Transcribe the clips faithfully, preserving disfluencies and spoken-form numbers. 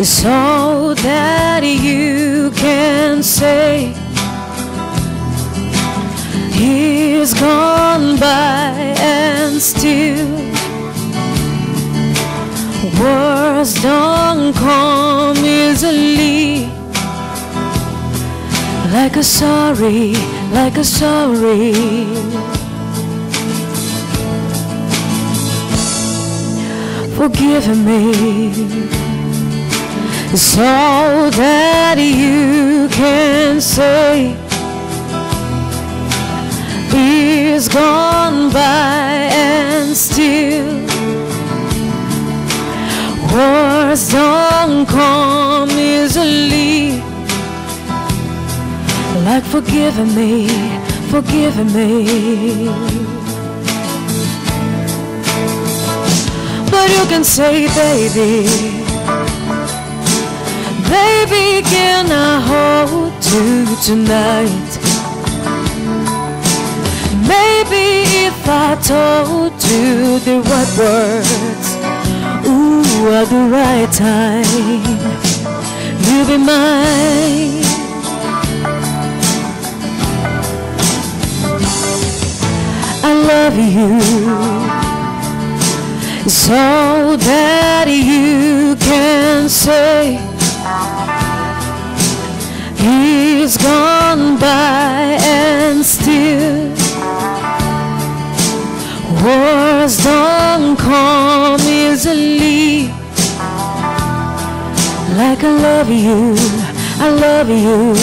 It's all that you can say. Years gone by and still words don't come easily. Like a sorry, like a sorry. Forgive me. It's all that you can say. Years gone by and still words don't come easily. Like forgive me, forgive me. But you can say, baby, baby, can I hold you tonight? Maybe if I told you the right words, ooh, at the right time, you'll be mine. I love you. It's all that you can say. Years gone by and still words don't come easily. Like I love you, I love you.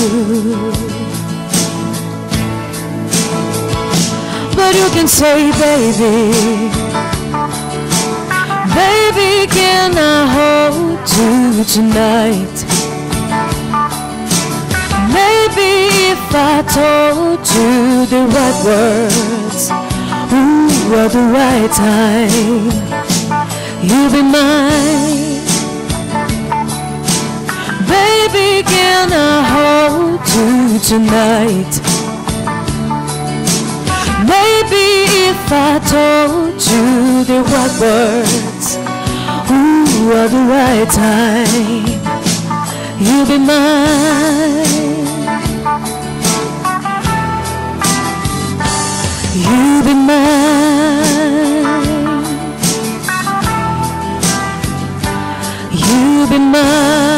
But you can say, baby, baby, can I hold you tonight? Maybe if I told you the right words, ooh, at the right time, you'll be mine. Baby, can I hold you tonight? Maybe if I told you the right words, ooh, at the right time, you'll be mine. You'll be mine. You'll be mine.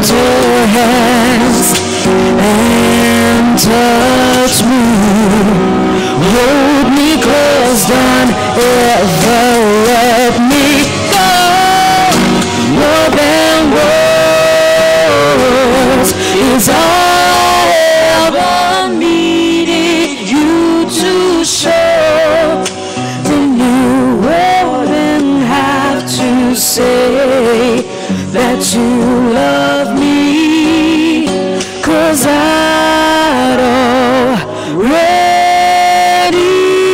hold your hands and touch me. Hold me close, don't ever let me go. More than words is all I ever needed you to show. Then you wouldn't have to say that you love me, 'cause I'd already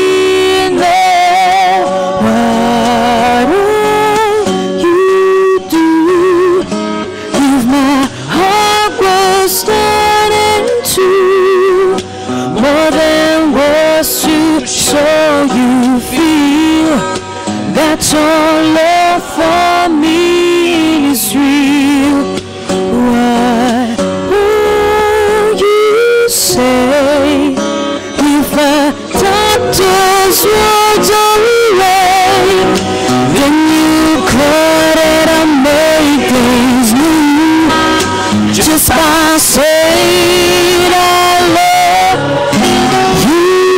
know what you do. If my heart was turning to more than words to show you feel that your love for me is real. What will you say if I doctor's words away? Then you could it and make things new just by saying I love you.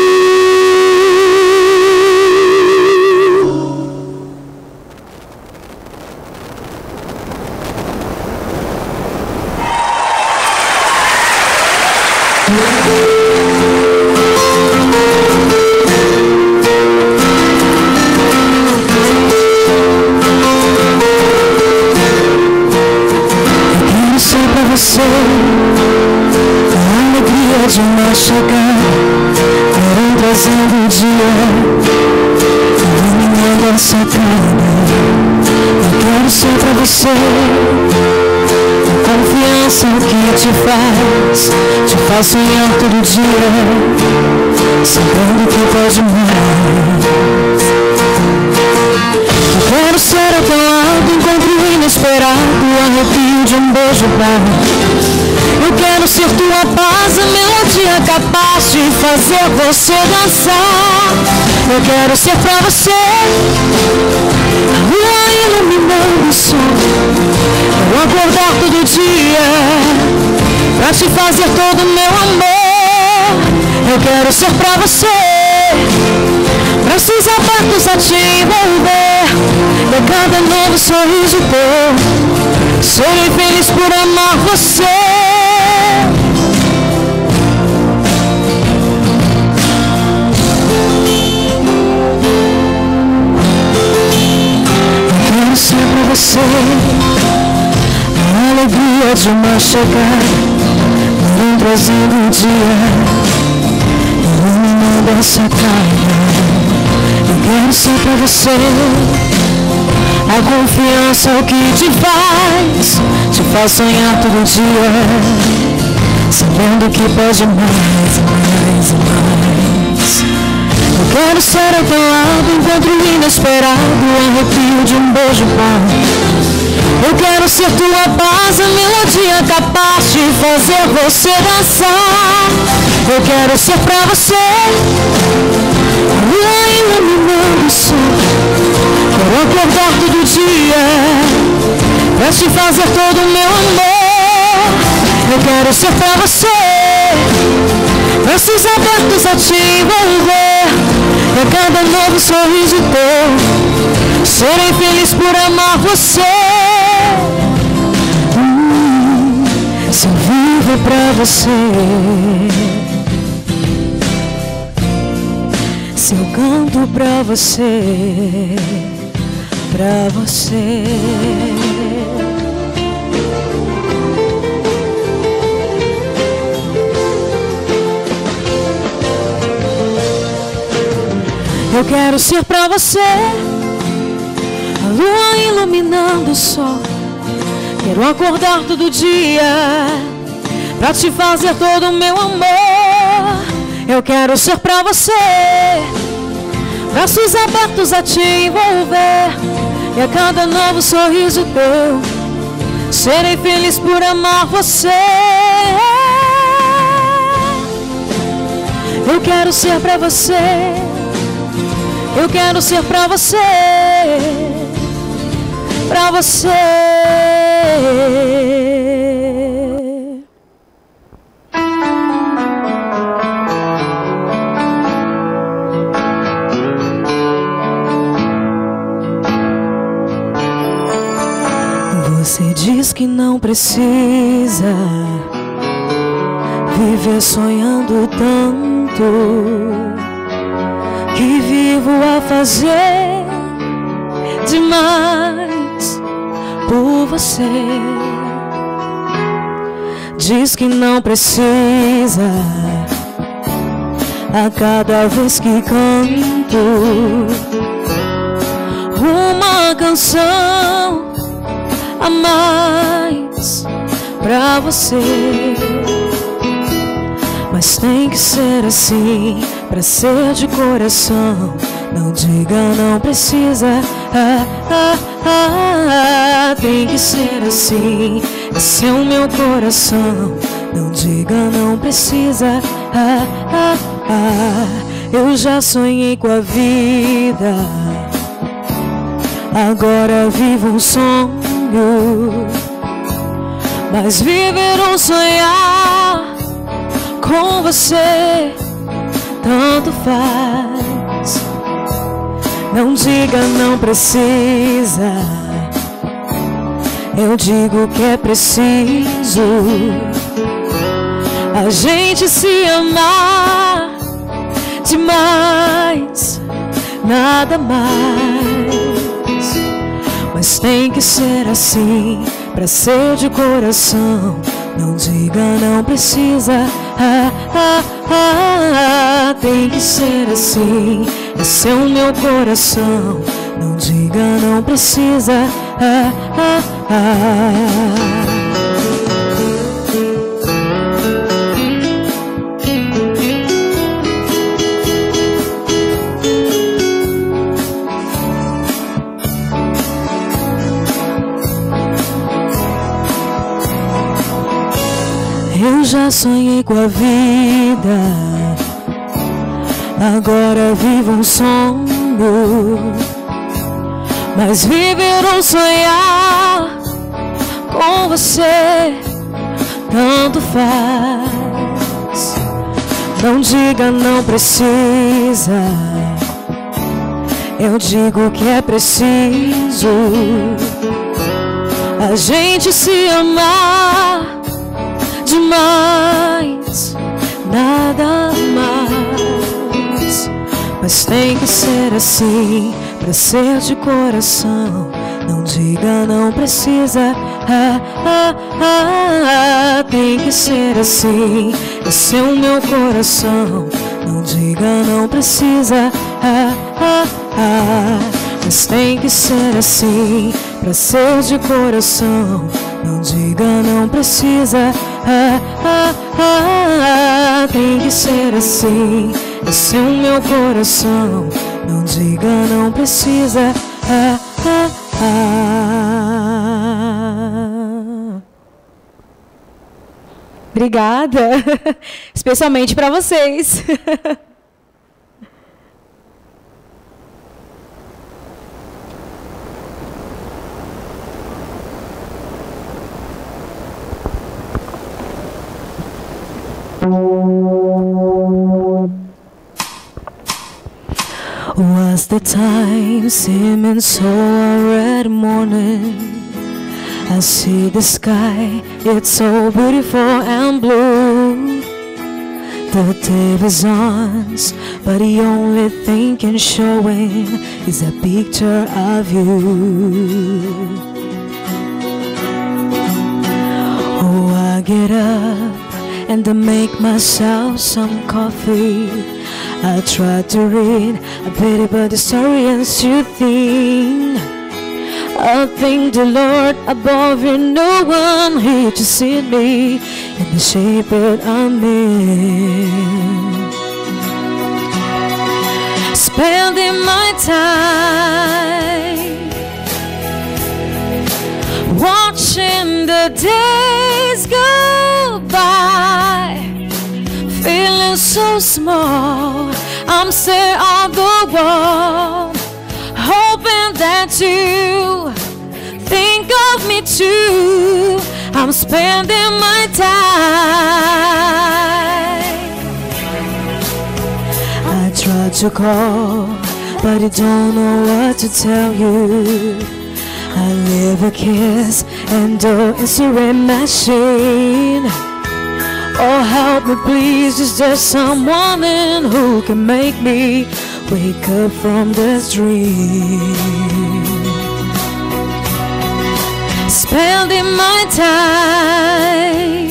Você, a alegria de uma chegada, quero trazendo o dia, iluminando essa cara. Eu quero ser pra você a confiança que te faz, te faz sonhar todo dia, sabendo que pode mais. Eu quero ser ao teu lado, encontro inesperado, arrepio de um beijo dado. Eu quero ser tua paz, a melodia capaz de fazer você dançar. Eu quero ser pra você a lua iluminando o sol. Quero acordar todo dia pra te fazer todo o meu amor. Eu quero ser pra você braços abertos a te envolver. E a cada novo sorriso teu serei feliz por amar você. Eu quero ser pra você a alegria de uma chegada, vem trazendo o dia, iluminando essa cara. Eu quero ser pra você a confiança que te faz, te faz sonhar todo dia, sabendo que pode mais e mais e mais. Eu quero ser ao teu lado, encontro inesperado, arrepio de um beijo bom. Eu quero ser tua paz, a melodia capaz de fazer você dançar. Eu quero ser pra você a lua iluminando o sol. Quero acordar todo dia pra te fazer todo o meu amor. Eu quero ser pra você braços abertos a te envolver. E a cada novo sorriso teu serei feliz por amar você. hum, Se eu vivo pra você, se eu canto pra você, pra você. Eu quero ser pra você a lua iluminando o sol. Quero acordar todo dia pra te fazer todo o meu amor. Eu quero ser pra você braços abertos a te envolver. E a cada novo sorriso teu serei feliz por amar você. Eu quero ser pra você, eu quero ser pra você, pra você. Você diz que não precisa viver sonhando tanto, que vivo a fazer demais por você. Diz que não precisa a cada vez que canto uma canção a mais pra você. Mas tem que ser assim pra ser de coração. Não diga não precisa, ah, ah, ah. Tem que ser assim, esse é o meu coração. Não diga não precisa, ah, ah, ah. Eu já sonhei com a vida, agora vivo um sonho. Mas viver ou sonhar com você tanto faz. Não diga não precisa, eu digo que é preciso a gente se amar demais, nada mais. Mas tem que ser assim pra ser de coração. Não diga não precisa, ah, ah, ah. Tem que ser assim, esse é o meu coração. Não diga não precisa, ah, ah, ah. Eu já sonhei com a vida, agora vivo um sonho. Mas viver ou sonhar com você tanto faz. Não diga não precisa, eu digo que é preciso a gente se amar demais, nada mais. Mas tem que ser assim pra ser de coração. Não diga não precisa, ah, ah, ah. Tem que ser assim, esse é o meu coração. Não diga não precisa, ah, ah, ah. Mas tem que ser assim pra ser de coração. Não diga não precisa, ah, ah, ah. Tem que ser assim, esse é o meu coração. Não diga não precisa, ah, ah, ah. Obrigada, especialmente para vocês. Was the time seeming so already morning? I see the sky, it's so beautiful and blue. The day is on, but the only thing can showing is a picture of you. Oh, I get up and I make myself some coffee. I try to read a bit about the story and soothing. I thank the Lord above you, no one here to see me in the shape that I'm in. Spending my time watching the days go by, feeling so small, I'm still on the wall, hoping that you think of me too. I'm spending my time. I try to call, but I don't know what to tell you. I live a kiss and a answering machine. Oh, help me please, is there someone in who can make me wake up from this dream? Spending my time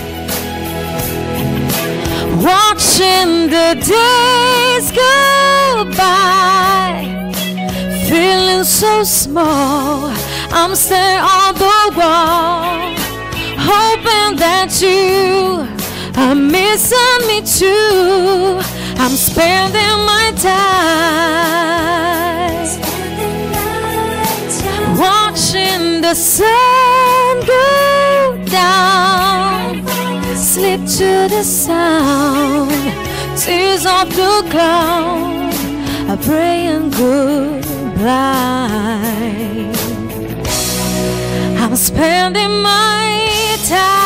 watching the days go by, feeling so small, I'm staring on the wall, hoping that you are missing me too. I'm spending my time watching the sun go down, slip to the sound, tears of the cloud, I pray and goodbye. I'm spending my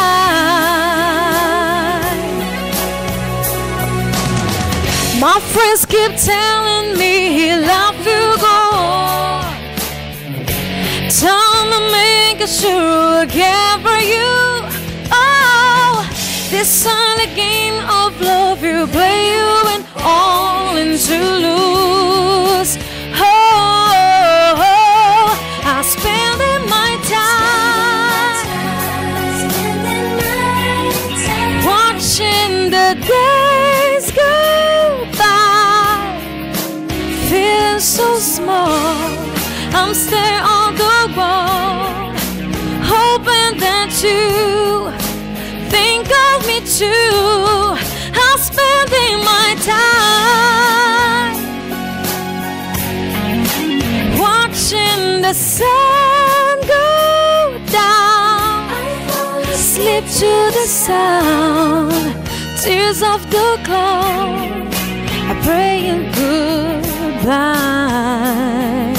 time. My friends keep telling me love you go, time to make sure I care for you. Oh, this silent game of love you play, you and all in to lose. Oh, oh, oh, I'm spending my time watching the days go by, feeling so small, I'm staring on the wall, hoping that you think of me too. I'm spending my time watching the sun go down, slip to the sound, tears of the cloud, I pray and goodbye.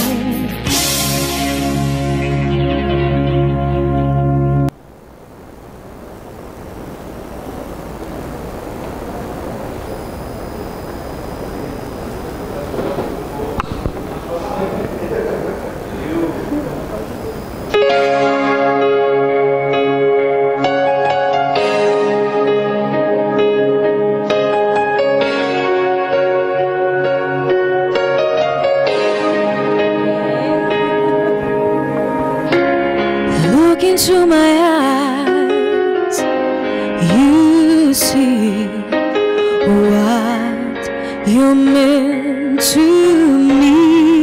Into my eyes, you see what you meant to me.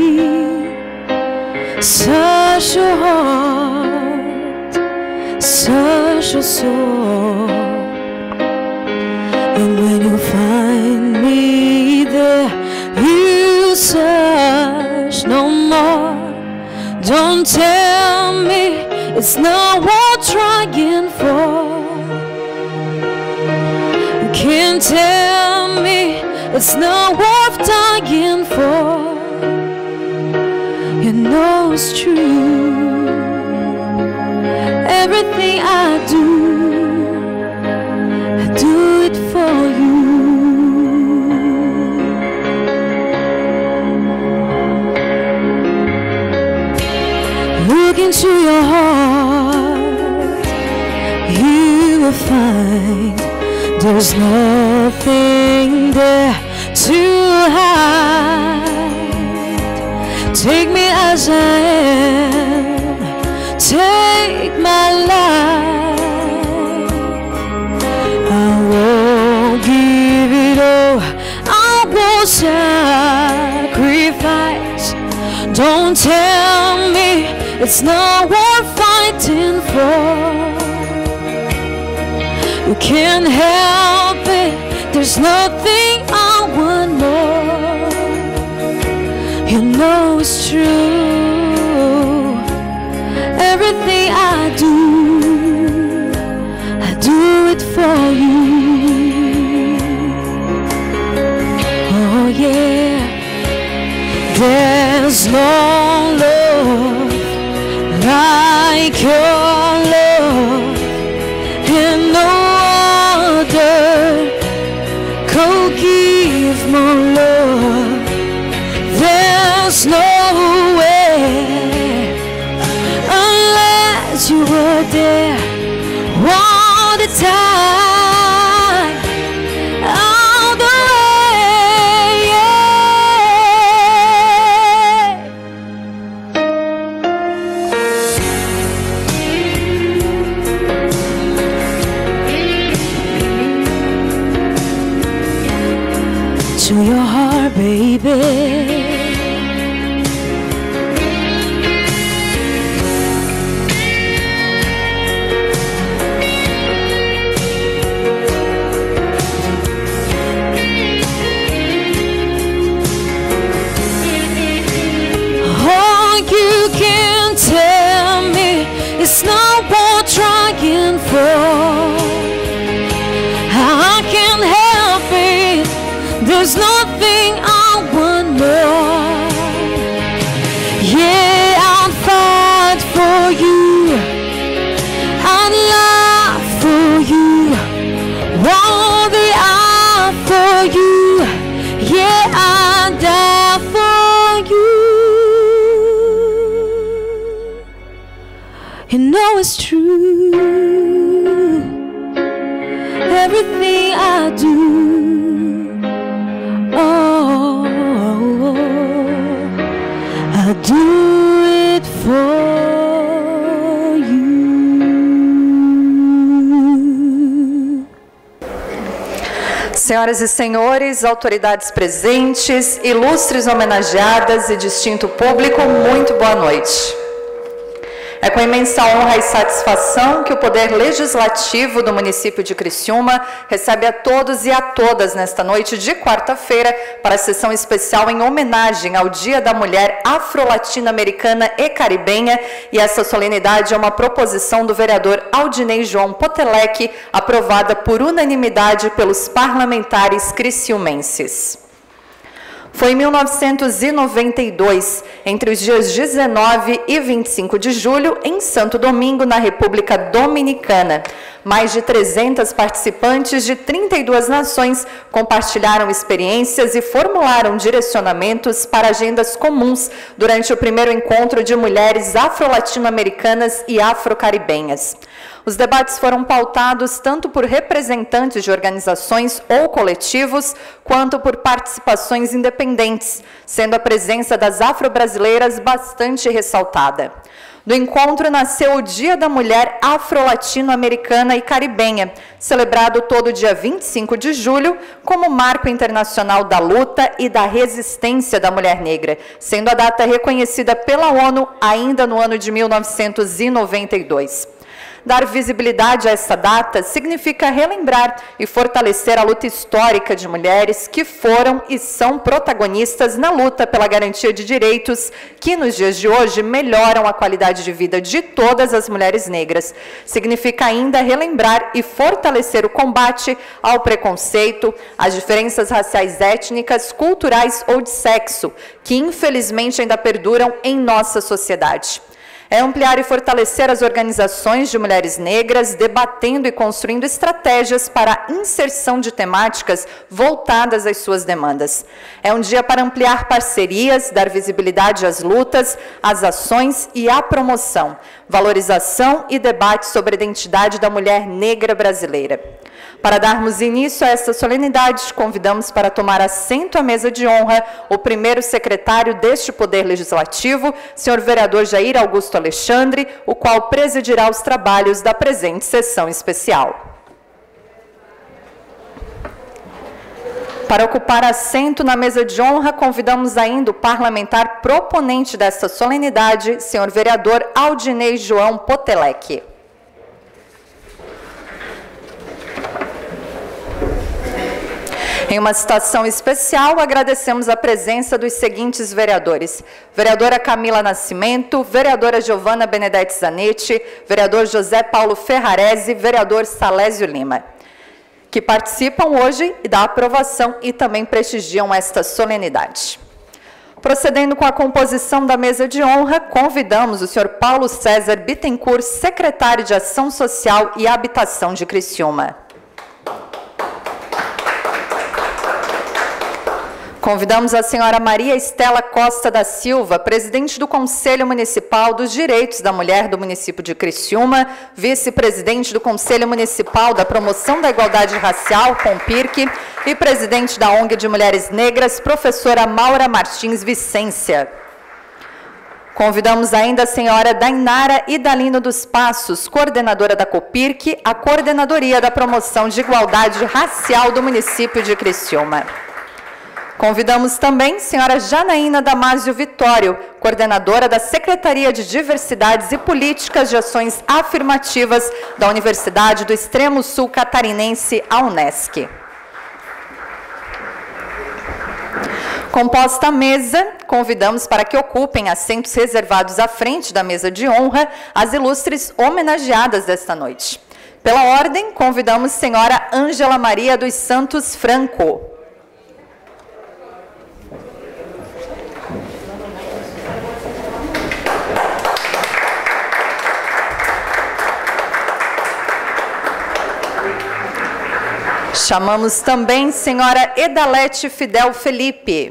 Such a heart, such a soul, and when you find me there, you search no more. Don't tell me it's not worth trying for. You can't tell me it's not worth dying for. You know it's true. Everything I do, I do it for you. Look into your heart, you will find there's nothing there to hide. Take me as I am, take my life. I won't give it all, I won't sacrifice. Don't tell me it's not worth fighting for. You can't help it, there's nothing I want more. You know it's true. Everything I do, I do it for you. Oh yeah, there's no love like your love, and no other could give more love. There's no way there all the time, all the way, yeah. To your heart, baby. It's not worth trying for. I can't help it. There's nothing I want more. Yeah, I'll fight for you. I'd love for you. All the eye for you. Yeah, I'd die for you. You know it's true. Everything I do, oh, I do it for you. Senhoras e senhores, autoridades presentes, ilustres homenageadas e distinto público, muito boa noite. É com imensa honra e satisfação que o Poder Legislativo do município de Criciúma recebe a todos e a todas nesta noite de quarta-feira para a sessão especial em homenagem ao Dia da Mulher Afro-Latino-Americana e Caribenha, e essa solenidade é uma proposição do vereador Aldinei João Potelec, aprovada por unanimidade pelos parlamentares criciumenses. Foi em mil novecentos e noventa e dois, entre os dias dezenove e vinte e cinco de julho, em Santo Domingo, na República Dominicana. Mais de trezentos participantes de trinta e duas nações compartilharam experiências e formularam direcionamentos para agendas comuns durante o primeiro encontro de mulheres afro-latino-americanas e afro-caribenhas. Os debates foram pautados tanto por representantes de organizações ou coletivos, quanto por participações independentes, sendo a presença das afro-brasileiras bastante ressaltada. Do encontro nasceu o Dia da Mulher Afro-Latino-Americana e Caribenha, celebrado todo dia vinte e cinco de julho, como marco internacional da luta e da resistência da mulher negra, sendo a data reconhecida pela ONU ainda no ano de mil novecentos e noventa e dois. Dar visibilidade a essa data significa relembrar e fortalecer a luta histórica de mulheres que foram e são protagonistas na luta pela garantia de direitos que, nos dias de hoje, melhoram a qualidade de vida de todas as mulheres negras. Significa ainda relembrar e fortalecer o combate ao preconceito, às diferenças raciais, étnicas, culturais ou de sexo, que infelizmente ainda perduram em nossa sociedade. É ampliar e fortalecer as organizações de mulheres negras, debatendo e construindo estratégias para a inserção de temáticas voltadas às suas demandas. É um dia para ampliar parcerias, dar visibilidade às lutas, às ações e à promoção, valorização e debate sobre a identidade da mulher negra brasileira. Para darmos início a esta solenidade, convidamos para tomar assento à mesa de honra o primeiro secretário deste Poder Legislativo, senhor vereador Jair Augusto Alexandre, o qual presidirá os trabalhos da presente sessão especial. Para ocupar assento na mesa de honra, convidamos ainda o parlamentar proponente desta solenidade, senhor vereador Aldinei João Potelec. Em uma citação especial, agradecemos a presença dos seguintes vereadores: vereadora Camila Nascimento, vereadora Giovana Benedetti Zanetti, vereador José Paulo Ferrarese, vereador Salésio Lima, que participam hoje da aprovação e também prestigiam esta solenidade. Procedendo com a composição da mesa de honra, convidamos o senhor Paulo César Bittencourt, secretário de Ação Social e Habitação de Criciúma. Convidamos a senhora Maria Estela Costa da Silva, presidente do Conselho Municipal dos Direitos da Mulher do município de Criciúma, vice-presidente do Conselho Municipal da Promoção da Igualdade Racial, CONPIRC, e presidente da O N G de Mulheres Negras, professora Maura Martins Vicência. Convidamos ainda a senhora Dainara Idalino dos Passos, coordenadora da COPIRC, a Coordenadoria da Promoção de Igualdade Racial do município de Criciúma. Convidamos também a senhora Janaína Damásio Vitório, coordenadora da Secretaria de Diversidades e Políticas de Ações Afirmativas da Universidade do Extremo Sul Catarinense, a UNESC. Composta a mesa, convidamos para que ocupem assentos reservados à frente da mesa de honra as ilustres homenageadas desta noite. Pela ordem, convidamos a senhora Ângela Maria dos Santos Franco. Chamamos também senhora Edalete Fidel Felipe.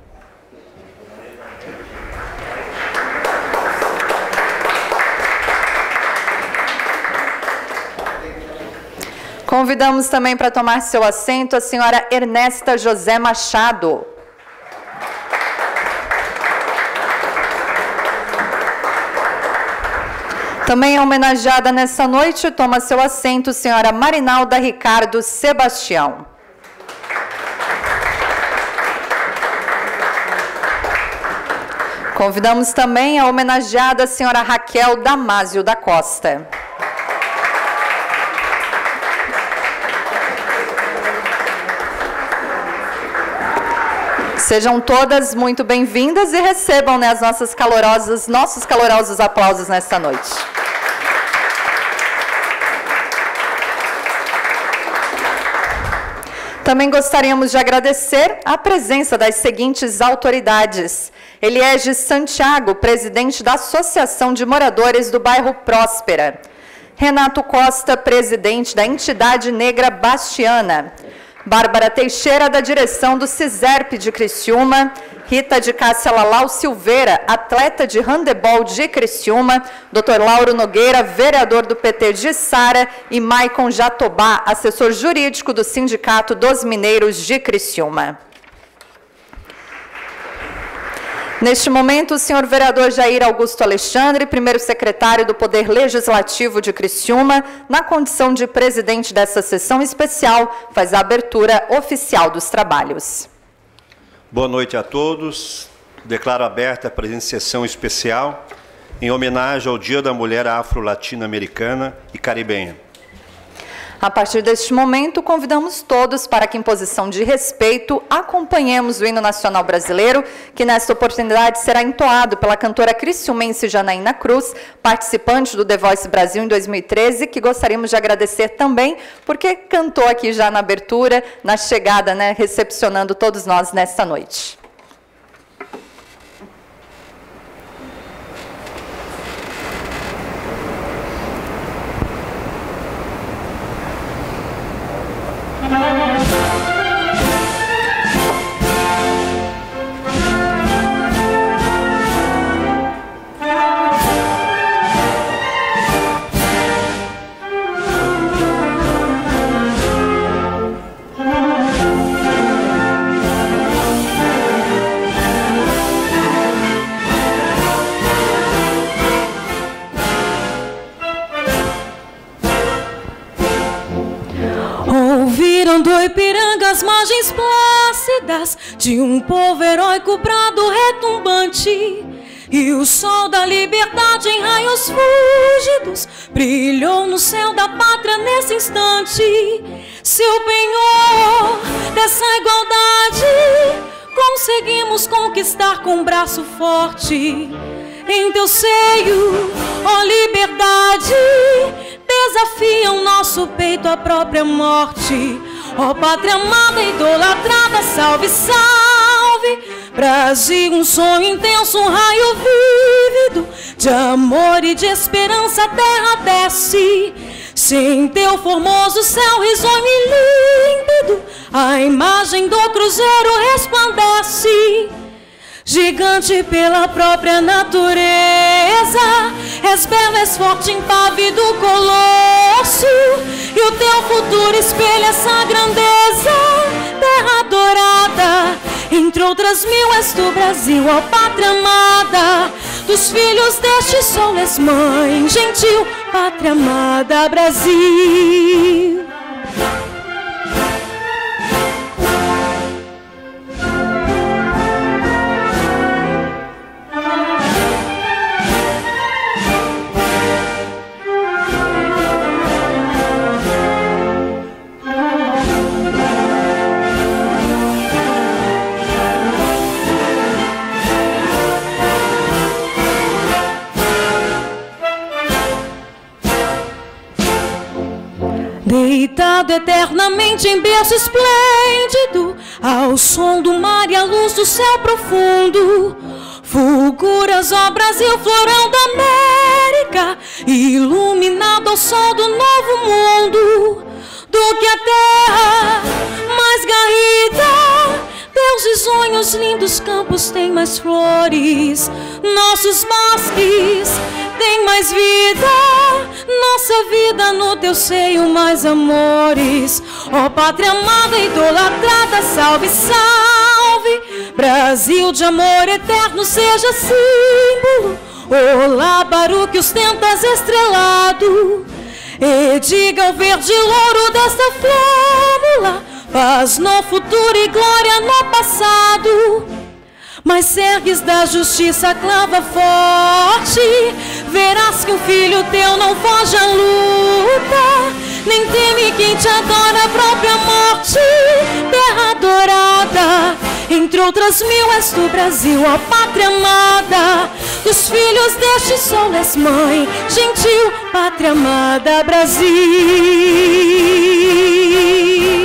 Convidamos também para tomar seu assento a senhora Ernesta José Machado. Também homenageada nessa noite, toma seu assento, senhora Marinalda Ricardo Sebastião. Convidamos também a homenageada senhora Raquel Damásio da Costa. Sejam todas muito bem-vindas e recebam, né, as nossas calorosas, nossos calorosos aplausos nesta noite. Também gostaríamos de agradecer a presença das seguintes autoridades. Eliege Santiago, presidente da Associação de Moradores do Bairro Próspera. Renato Costa, presidente da Entidade Negra Bastiana. Bárbara Teixeira, da direção do CISERP de Criciúma. Rita de Cássia Lalau Silveira, atleta de handebol de Criciúma. doutor Lauro Nogueira, vereador do P T de Sara. E Maicon Jatobá, assessor jurídico do Sindicato dos Mineiros de Criciúma. Neste momento, o senhor vereador Jair Augusto Alexandre, primeiro secretário do Poder Legislativo de Criciúma, na condição de presidente dessa sessão especial, faz a abertura oficial dos trabalhos. Boa noite a todos. Declaro aberta a presente sessão especial em homenagem ao Dia da Mulher Afro-Latino-Americana e Caribenha. A partir deste momento, convidamos todos para que, em posição de respeito, acompanhemos o hino nacional brasileiro, que nesta oportunidade será entoado pela cantora criciumense Janaína Cruz, participante do The Voice Brasil em dois mil e treze, que gostaríamos de agradecer também, porque cantou aqui já na abertura, na chegada, né, recepcionando todos nós nesta noite. Do Ipiranga as margens plácidas de um povo heróico, brado retumbante, e o sol da liberdade em raios fúlgidos brilhou no céu da pátria nesse instante. Seu penhor dessa igualdade conseguimos conquistar com um braço forte. Em teu seio, ó liberdade, desafia o nosso peito à própria morte. Ó pátria amada, idolatrada, salve, salve, Brasil, um sonho intenso, um raio vívido de amor e de esperança, a terra desce. Sem teu formoso céu risonho e límpido, A imagem do cruzeiro resplandece, gigante pela própria natureza. És belo, és forte, impávido colosso, e o teu futuro espelha essa grandeza. Terra dourada, entre outras mil, és do Brasil, ó pátria amada. Dos filhos deste sol és mãe gentil, pátria amada, Brasil. Deitado eternamente em berço esplêndido, ao som do mar e à luz do céu profundo, fulguras, ó Brasil, florão da América, iluminado ao sol do novo mundo. Do que a terra mais garrida, teus risonhos lindos campos têm mais flores, nossos bosques têm mais vida, nossa vida no teu seio mais amores. Ó pátria amada, idolatrada, salve, salve, Brasil de amor eterno seja símbolo. Olá, Baruque, ostentas estrelado, e diga o verde louro desta flâmula, paz no futuro e glória no passado. Mas se ergues da justiça a clava forte, verás que o filho teu não foge à luta, nem teme quem te adora a própria morte. Terra dourada, entre outras mil, és do Brasil, ó pátria amada. Dos filhos deste sol és mãe gentil, pátria amada, Brasil.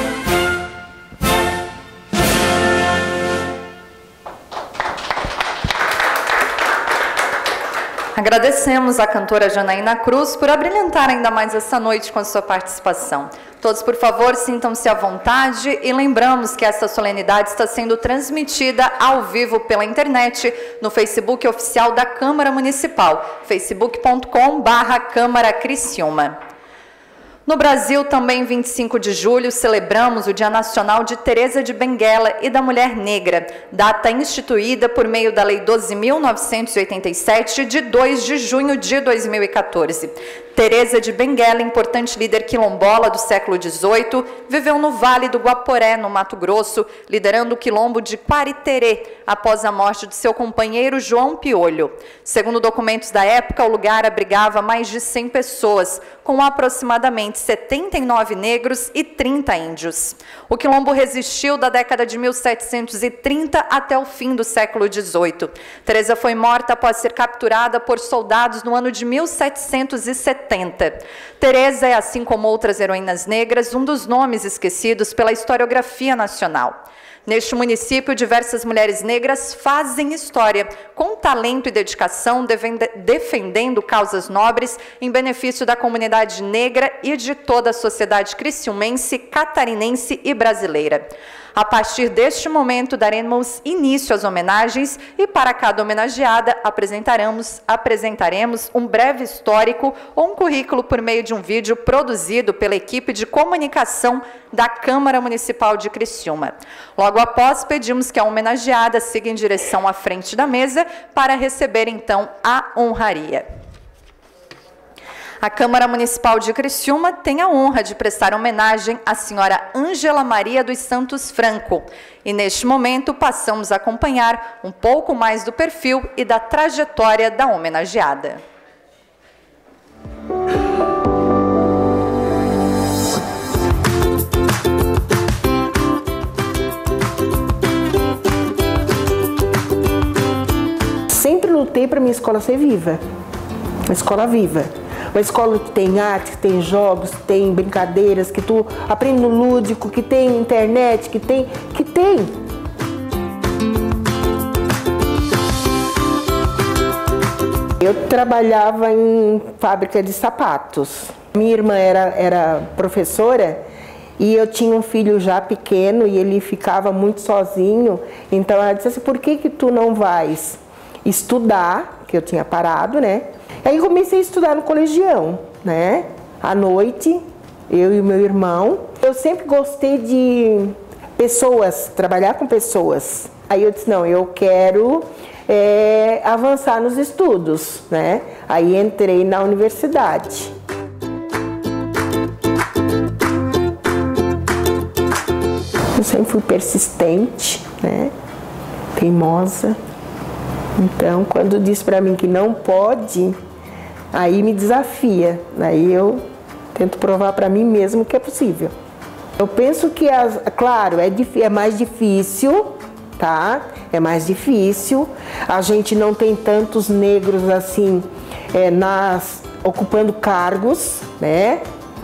Agradecemos à cantora Janaína Cruz por abrilhantar ainda mais essa noite com a sua participação. Todos, por favor, sintam-se à vontade e lembramos que essa solenidade está sendo transmitida ao vivo pela internet no Facebook oficial da Câmara Municipal, facebook ponto com barra Câmara Criciúma. No Brasil, também vinte e cinco de julho, celebramos o Dia Nacional de Teresa de Benguela e da Mulher Negra, data instituída por meio da Lei doze mil novecentos e oitenta e sete, de dois de junho de dois mil e quatorze. Teresa de Benguela, importante líder quilombola do século dezoito, viveu no Vale do Guaporé, no Mato Grosso, liderando o quilombo de Quariterê, após a morte de seu companheiro João Piolho. Segundo documentos da época, o lugar abrigava mais de cem pessoas, com aproximadamente setenta e nove negros e trinta índios. O quilombo resistiu da década de mil setecentos e trinta até o fim do século dezoito. Teresa foi morta após ser capturada por soldados no ano de mil setecentos e setenta. Teresa é, assim como outras heroínas negras, um dos nomes esquecidos pela historiografia nacional. Neste município, diversas mulheres negras fazem história, com talento e dedicação, defendendo causas nobres em benefício da comunidade negra e de toda a sociedade criciumense, catarinense e brasileira. A partir deste momento, daremos início às homenagens e, para cada homenageada, apresentaremos, apresentaremos um breve histórico ou um currículo por meio de um vídeo produzido pela equipe de comunicação da Câmara Municipal de Criciúma. Logo após, pedimos que a homenageada siga em direção à frente da mesa para receber, então, a honraria. A Câmara Municipal de Criciúma tem a honra de prestar homenagem à senhora Ângela Maria dos Santos Franco. E neste momento passamos a acompanhar um pouco mais do perfil e da trajetória da homenageada. Sempre lutei para minha escola ser viva, uma escola viva. Uma escola que tem arte, que tem jogos, que tem brincadeiras, que tu aprende no lúdico, que tem internet, que tem... que tem. Eu trabalhava em fábrica de sapatos. Minha irmã era, era professora E eu tinha um filho já pequeno e ele ficava muito sozinho. Então ela disse assim, por que que tu não vais estudar? Que eu tinha parado, né? Aí comecei a estudar no colegião, né? À noite, eu e o meu irmão. Eu sempre gostei de pessoas, trabalhar com pessoas. Aí eu disse, não, eu quero é, avançar nos estudos, né? Aí entrei na universidade. Eu sempre fui persistente, né? Teimosa. Então, quando diz para mim que não pode, aí me desafia. Aí eu tento provar para mim mesmo que é possível. Eu penso que, as, claro, é, é mais difícil, tá? É mais difícil. A gente não tem tantos negros assim, é, nas, ocupando cargos, né?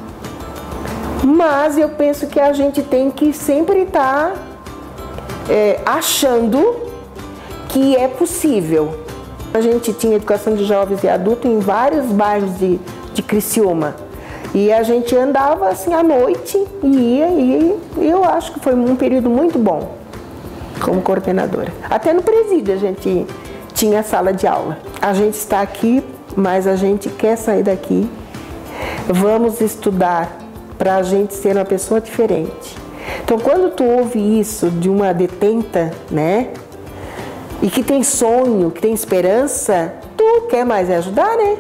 Mas eu penso que a gente tem que sempre estar é, achando que é possível. A gente tinha educação de jovens e adultos em vários bairros de, de Criciúma. E a gente andava assim à noite e ia, e eu acho que foi um período muito bom como coordenadora. Até no presídio a gente tinha sala de aula. A gente está aqui, mas a gente quer sair daqui. Vamos estudar para a gente ser uma pessoa diferente. Então, quando tu ouve isso de uma detenta, né, e que tem sonho, que tem esperança, tu quer mais ajudar, né?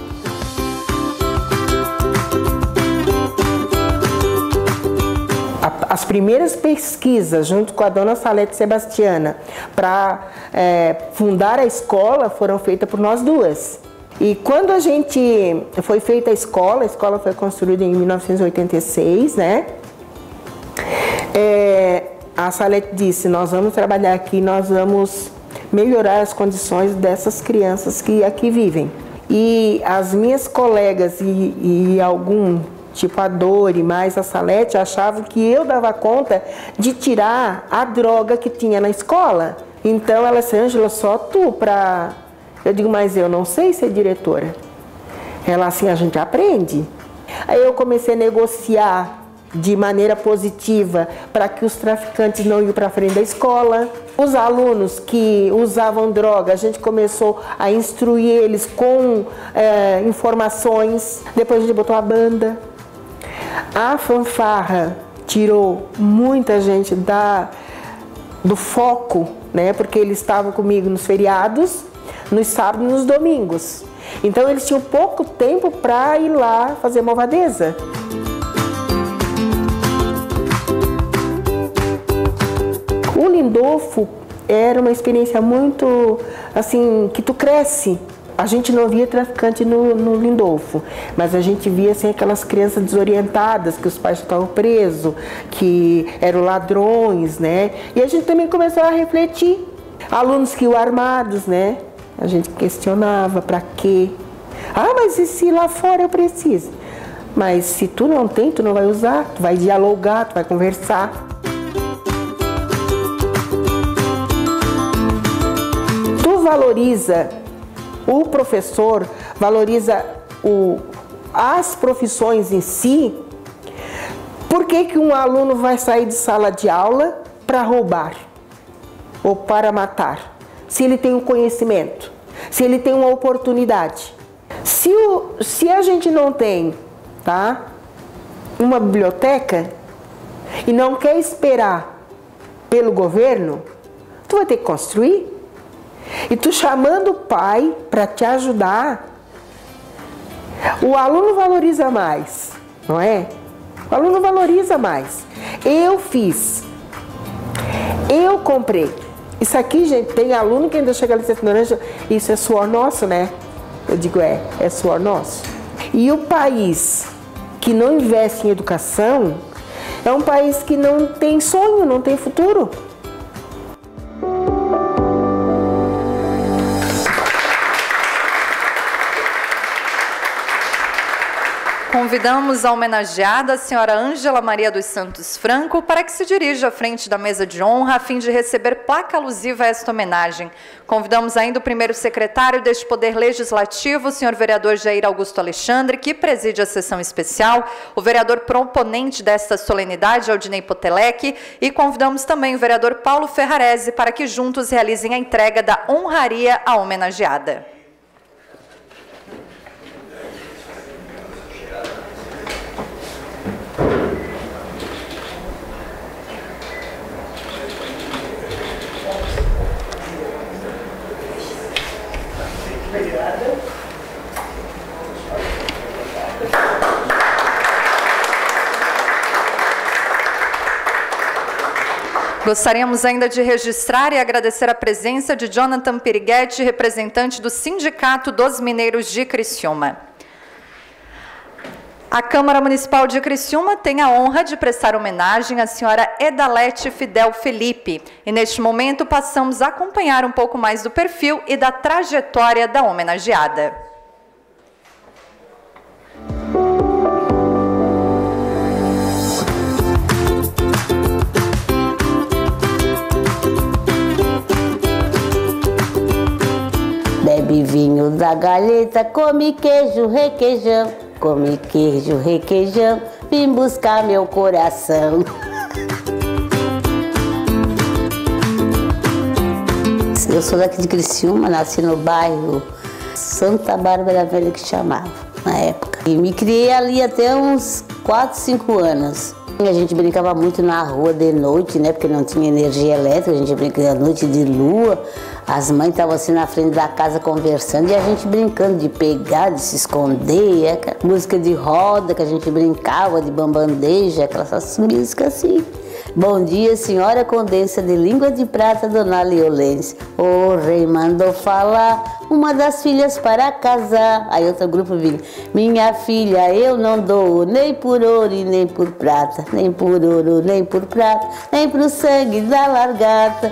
As primeiras pesquisas, junto com a dona Salete Sebastiana, para é, fundar a escola, foram feitas por nós duas. E quando a gente foi feita a escola, a escola foi construída em mil novecentos e oitenta e seis, né? É, a Salete disse, nós vamos trabalhar aqui, nós vamos melhorar as condições dessas crianças que aqui vivem. E as minhas colegas e, e algum, tipo a Dori, mais a Salete, achavam que eu dava conta de tirar a droga que tinha na escola. Então ela disse, Ângela, só tu para... Eu digo, mas eu não sei ser diretora. Ela, assim, a gente aprende. Aí eu comecei a negociar de maneira positiva para que os traficantes não iam para frente da escola. Os alunos que usavam droga, a gente começou a instruir eles com é, informações. Depois a gente botou a banda. A fanfarra tirou muita gente da, do foco, né? Porque eles estavam comigo nos feriados, nos sábados e nos domingos. Então eles tinham pouco tempo para ir lá fazer malvadeza. O Lindolfo era uma experiência muito, assim, que tu cresce. A gente não via traficante no, no Lindolfo, mas a gente via assim, aquelas crianças desorientadas, que os pais estavam presos, que eram ladrões, né? E a gente também começou a refletir. Alunos que iam armados, né? A gente questionava, para quê? Ah, mas e se lá fora eu preciso? Mas se tu não tem, tu não vai usar, tu vai dialogar, tu vai conversar. Tu valoriza, o professor valoriza o, as profissões em si. Por que que um aluno vai sair de sala de aula para roubar ou para matar? Se ele tem um conhecimento, se ele tem uma oportunidade. Se, o, se a gente não tem, tá, uma biblioteca e não quer esperar pelo governo, tu vai ter que construir. E tu chamando o pai para te ajudar, o aluno valoriza mais, não é? O aluno valoriza mais. Eu fiz, eu comprei. Isso aqui, gente, tem aluno que ainda chega ali e diz assim, isso é suor nosso, né? Eu digo, é, é suor nosso. E o país que não investe em educação é um país que não tem sonho, não tem futuro. Convido Convidamos a homenageada, a senhora Ângela Maria dos Santos Franco, para que se dirija à frente da mesa de honra a fim de receber placa alusiva a esta homenagem. Convidamos ainda o primeiro secretário deste Poder Legislativo, o senhor vereador Jair Augusto Alexandre, que preside a sessão especial, o vereador proponente desta solenidade, Aldinei Potelec, e convidamos também o vereador Paulo Ferrarese para que juntos realizem a entrega da honraria à homenageada. Gostaríamos ainda de registrar e agradecer a presença de Jonathan Piriguete, representante do Sindicato dos Mineiros de Criciúma. A Câmara Municipal de Criciúma tem a honra de prestar homenagem à senhora Edalete Fidel Felipe. E neste momento passamos a acompanhar um pouco mais do perfil e da trajetória da homenageada. Bebe vinho da galeta, come queijo, requeijão. Come queijo, requeijão, vim buscar meu coração. Eu sou daqui de Criciúma, nasci no bairro Santa Bárbara Velha, que chamava, na época. E me criei ali até uns quatro, cinco anos. A gente brincava muito na rua de noite, né? Porque não tinha energia elétrica, a gente brincava à noite de lua. As mães estavam assim na frente da casa conversando e a gente brincando de pegar, de se esconder. Aquela música de roda que a gente brincava, de bambandeja, aquelas músicas assim. Bom dia, senhora Condessa de Língua de Prata, dona Leolência. O rei mandou falar, uma das filhas para casar. Aí outro grupo vinha. Minha filha eu não dou, nem por ouro e nem por prata. Nem por ouro, nem por prata, nem pro sangue da largata.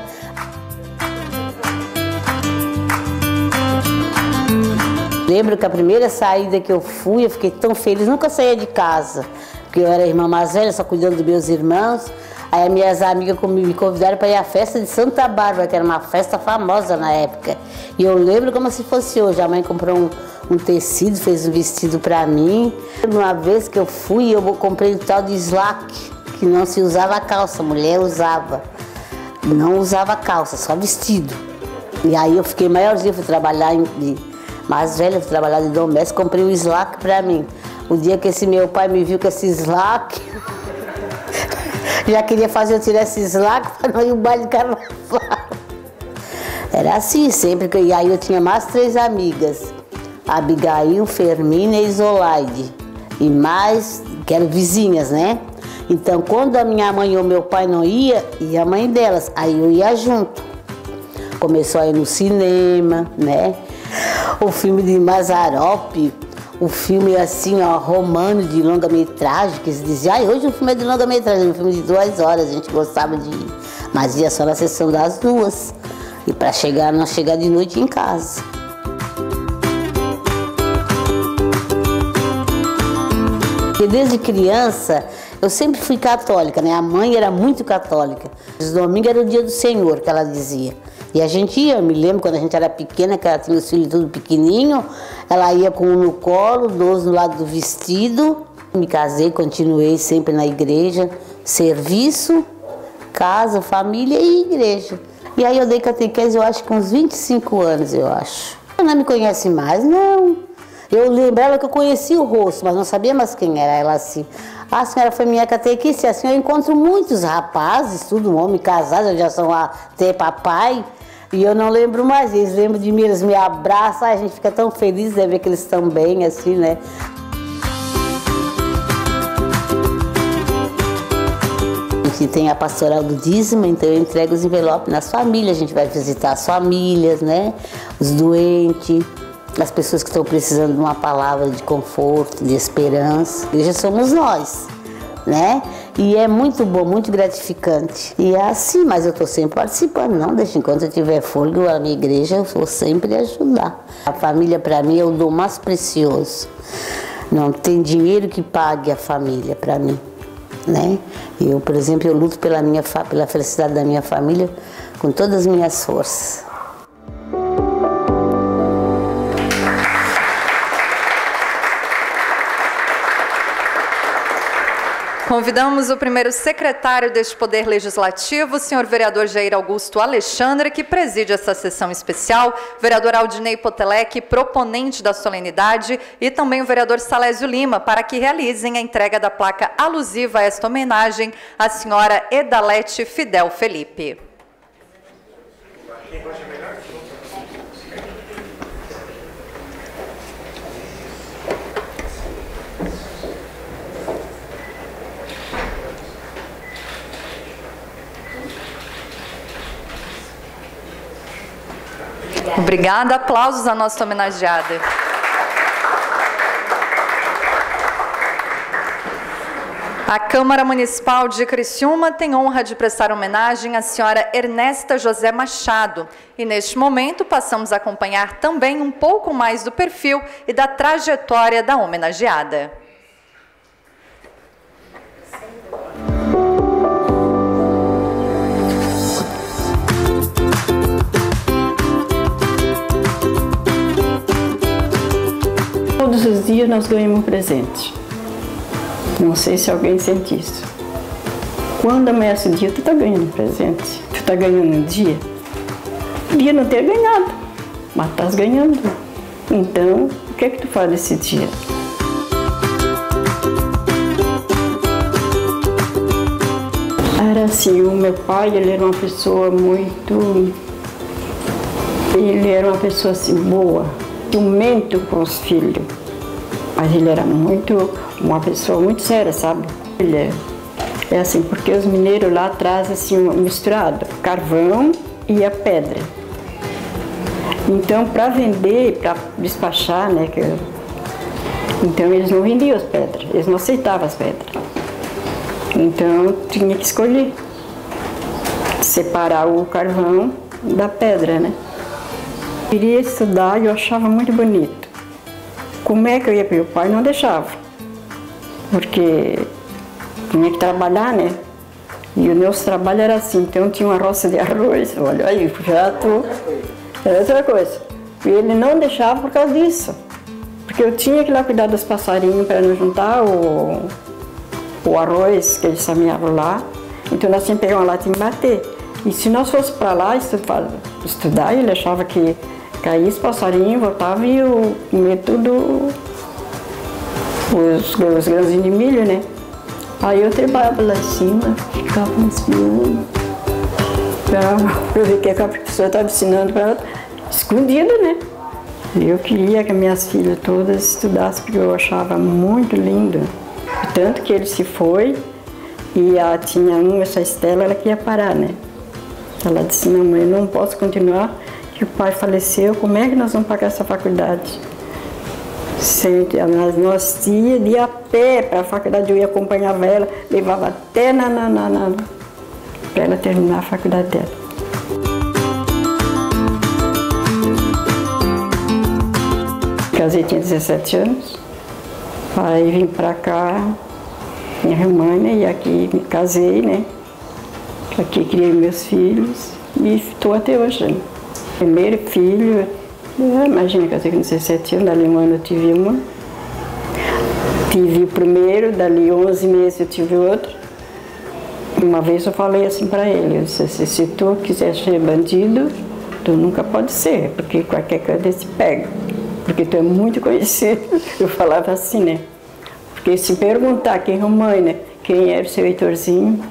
Lembro que a primeira saída que eu fui, eu fiquei tão feliz, nunca saía de casa. Porque eu era a irmã mais velha, só cuidando dos meus irmãos. Aí as minhas amigas me convidaram para ir à festa de Santa Bárbara, que era uma festa famosa na época. E eu lembro como se fosse hoje. A mãe comprou um, um tecido, fez um vestido para mim. Uma vez que eu fui, eu comprei um tal de slack, que não se usava calça, mulher usava. Não usava calça, só vestido. E aí eu fiquei maiorzinha, fui trabalhar, em, de, mais velha, fui trabalhar de doméstica, comprei um slack para mim. O dia que esse meu pai me viu com esse slack, já queria fazer eu tirar esse slack para não ir ao baile de carnaval. Era assim sempre, que, e aí eu tinha mais três amigas, Abigail, Fermina e Zolaide, e mais, que eram vizinhas, né? Então quando a minha mãe ou meu pai não ia, ia a mãe delas, aí eu ia junto. Começou a ir no cinema, né? O filme de Mazzaropi, o filme assim, ó, romano, de longa-metragem, que se dizia, ah, hoje o filme é de longa-metragem, um filme de duas horas, a gente gostava de ir, mas ia só na sessão das duas, e para chegar, não chegar de noite em casa. E desde criança, eu sempre fui católica, né? A mãe era muito católica. Os domingos era o dia do Senhor, que ela dizia. E a gente ia, eu me lembro quando a gente era pequena, que ela tinha os filhos tudo pequenininho, ela ia com um no colo, dois no lado do vestido. Me casei, continuei sempre na igreja, serviço, casa, família e igreja. E aí eu dei catequese, eu acho que uns vinte e cinco anos, eu acho. Ela não me conhece mais, não. Eu lembrava que eu conhecia o rosto, mas não sabia mais quem era. Ela assim, ah, a senhora foi minha catequista, assim, eu encontro muitos rapazes, tudo homem casado, já são até papai. E eu não lembro mais, eles lembram de mim, eles me abraçam, a gente fica tão feliz de ver que eles estão bem, assim, né? A gente tem a pastoral do dízimo, então eu entrego os envelopes nas famílias, a gente vai visitar as famílias, né? Os doentes, as pessoas que estão precisando de uma palavra de conforto, de esperança. A igreja somos nós, né? E é muito bom, muito gratificante. E é assim, mas eu estou sempre participando, não deixa, enquanto eu tiver fôlego, a minha igreja, eu vou sempre ajudar. A família, para mim, é o dom mais precioso. Não tem dinheiro que pague a família para mim, né? Eu, por exemplo, eu luto pela minha pela felicidade da minha família com todas as minhas forças. Convidamos o primeiro secretário deste Poder Legislativo, o senhor vereador Jair Augusto Alexandre, que preside essa sessão especial, vereador Aldinei Potelec, proponente da solenidade, e também o vereador Salésio Lima, para que realizem a entrega da placa alusiva a esta homenagem à senhora Edalete Fidel Felipe. Obrigada, aplausos à nossa homenageada. A Câmara Municipal de Criciúma tem honra de prestar homenagem à senhora Ernesta José Machado. E neste momento passamos a acompanhar também um pouco mais do perfil e da trajetória da homenageada. Todos os dias nós ganhamos um presente. Não sei se alguém sente isso. Quando amanhece o dia, tu tá ganhando um presente. Tu tá ganhando um dia. Podia não ter ganhado, mas estás ganhando. Então, o que é que tu faz nesse dia? Era assim, o meu pai, ele era uma pessoa muito... Ele era uma pessoa assim, boa, ciumento com os filhos. Mas ele era muito, uma pessoa muito séria, sabe? Ele é, é assim, porque os mineiros lá trazem assim, misturado, carvão e a pedra. Então, para vender, para despachar, né? Que, então, eles não vendiam as pedras, eles não aceitavam as pedras. Então, tinha que escolher, separar o carvão da pedra, né? Eu queria estudar e eu achava muito bonito. Como é que eu ia para o meu pai? Não deixava, porque tinha que trabalhar, né? E o meu trabalho era assim, então tinha uma roça de arroz, olha aí, já tô... Era outra coisa. E ele não deixava por causa disso, porque eu tinha que ir lá cuidar dos passarinhos para não juntar o, o arroz que eles sameavam lá. Então nós tínhamos que pegar uma latinha e bater. E se nós fôssemos para lá estudar, ele achava que caía os passarinhos, voltava e eu comia tudo, os, os grãozinhos de milho, né? Aí eu trabalhava lá em cima, ficava espiando, para ver o que a professora estava ensinando para ela, escondida, né? E eu queria que minhas filhas todas estudassem, porque eu achava muito lindo. Tanto que ele se foi e a, tinha uma, essa Estela, ela queria parar, né? Ela disse, não, mãe, eu não posso continuar, que o pai faleceu, como é que nós vamos pagar essa faculdade? Sempre, nós, nós ia de a pé para a faculdade, eu ia acompanhava ela, levava até na, na, na, na para ela terminar a faculdade dela. Casei, tinha dezessete anos, aí vim para cá, minha irmã, né, e aqui me casei, né? Aqui criei meus filhos e estou até hoje. Né? Primeiro filho, imagina, casei com dezessete anos, dali um ano eu tive uma. Tive o primeiro, dali onze meses eu tive outro. Uma vez eu falei assim para ele, eu disse, se, se tu quiser ser bandido, tu nunca pode ser, porque qualquer coisa te pega. Porque tu é muito conhecido. Eu falava assim, né? Porque se perguntar quem é a mãe, né? Quem era o seu Heitorzinho,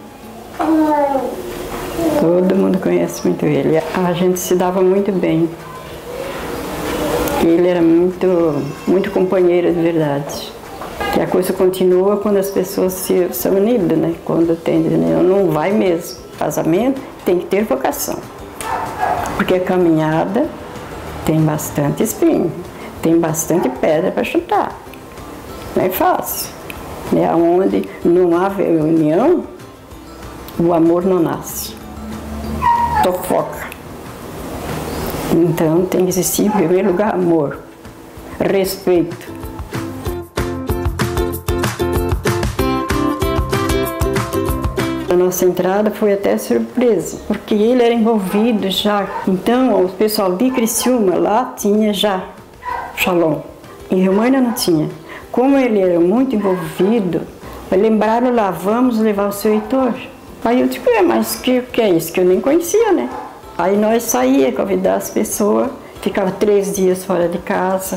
todo mundo conhece muito ele. A gente se dava muito bem. Ele era muito, muito companheiro de verdade. E a coisa continua quando as pessoas se, são unidas, né? Quando tem, né? Não vai mesmo. Casamento tem que ter vocação. Porque a caminhada tem bastante espinho, tem bastante pedra para chutar. Não é fácil. É onde não há união, o amor não nasce. Fofoca. Então tem que existir, em primeiro lugar, amor, respeito. nossa entrada foi até surpresa, porque ele era envolvido já. Então, o pessoal de Criciúma lá tinha já Shalom. Em Rio Maior não tinha. Como ele era muito envolvido, lembraram lá, vamos levar o seu Heitor. Aí eu digo, é, mas o que, que é isso? Que eu nem conhecia, né? Aí nós saíamos convidar as pessoas, ficava três dias fora de casa.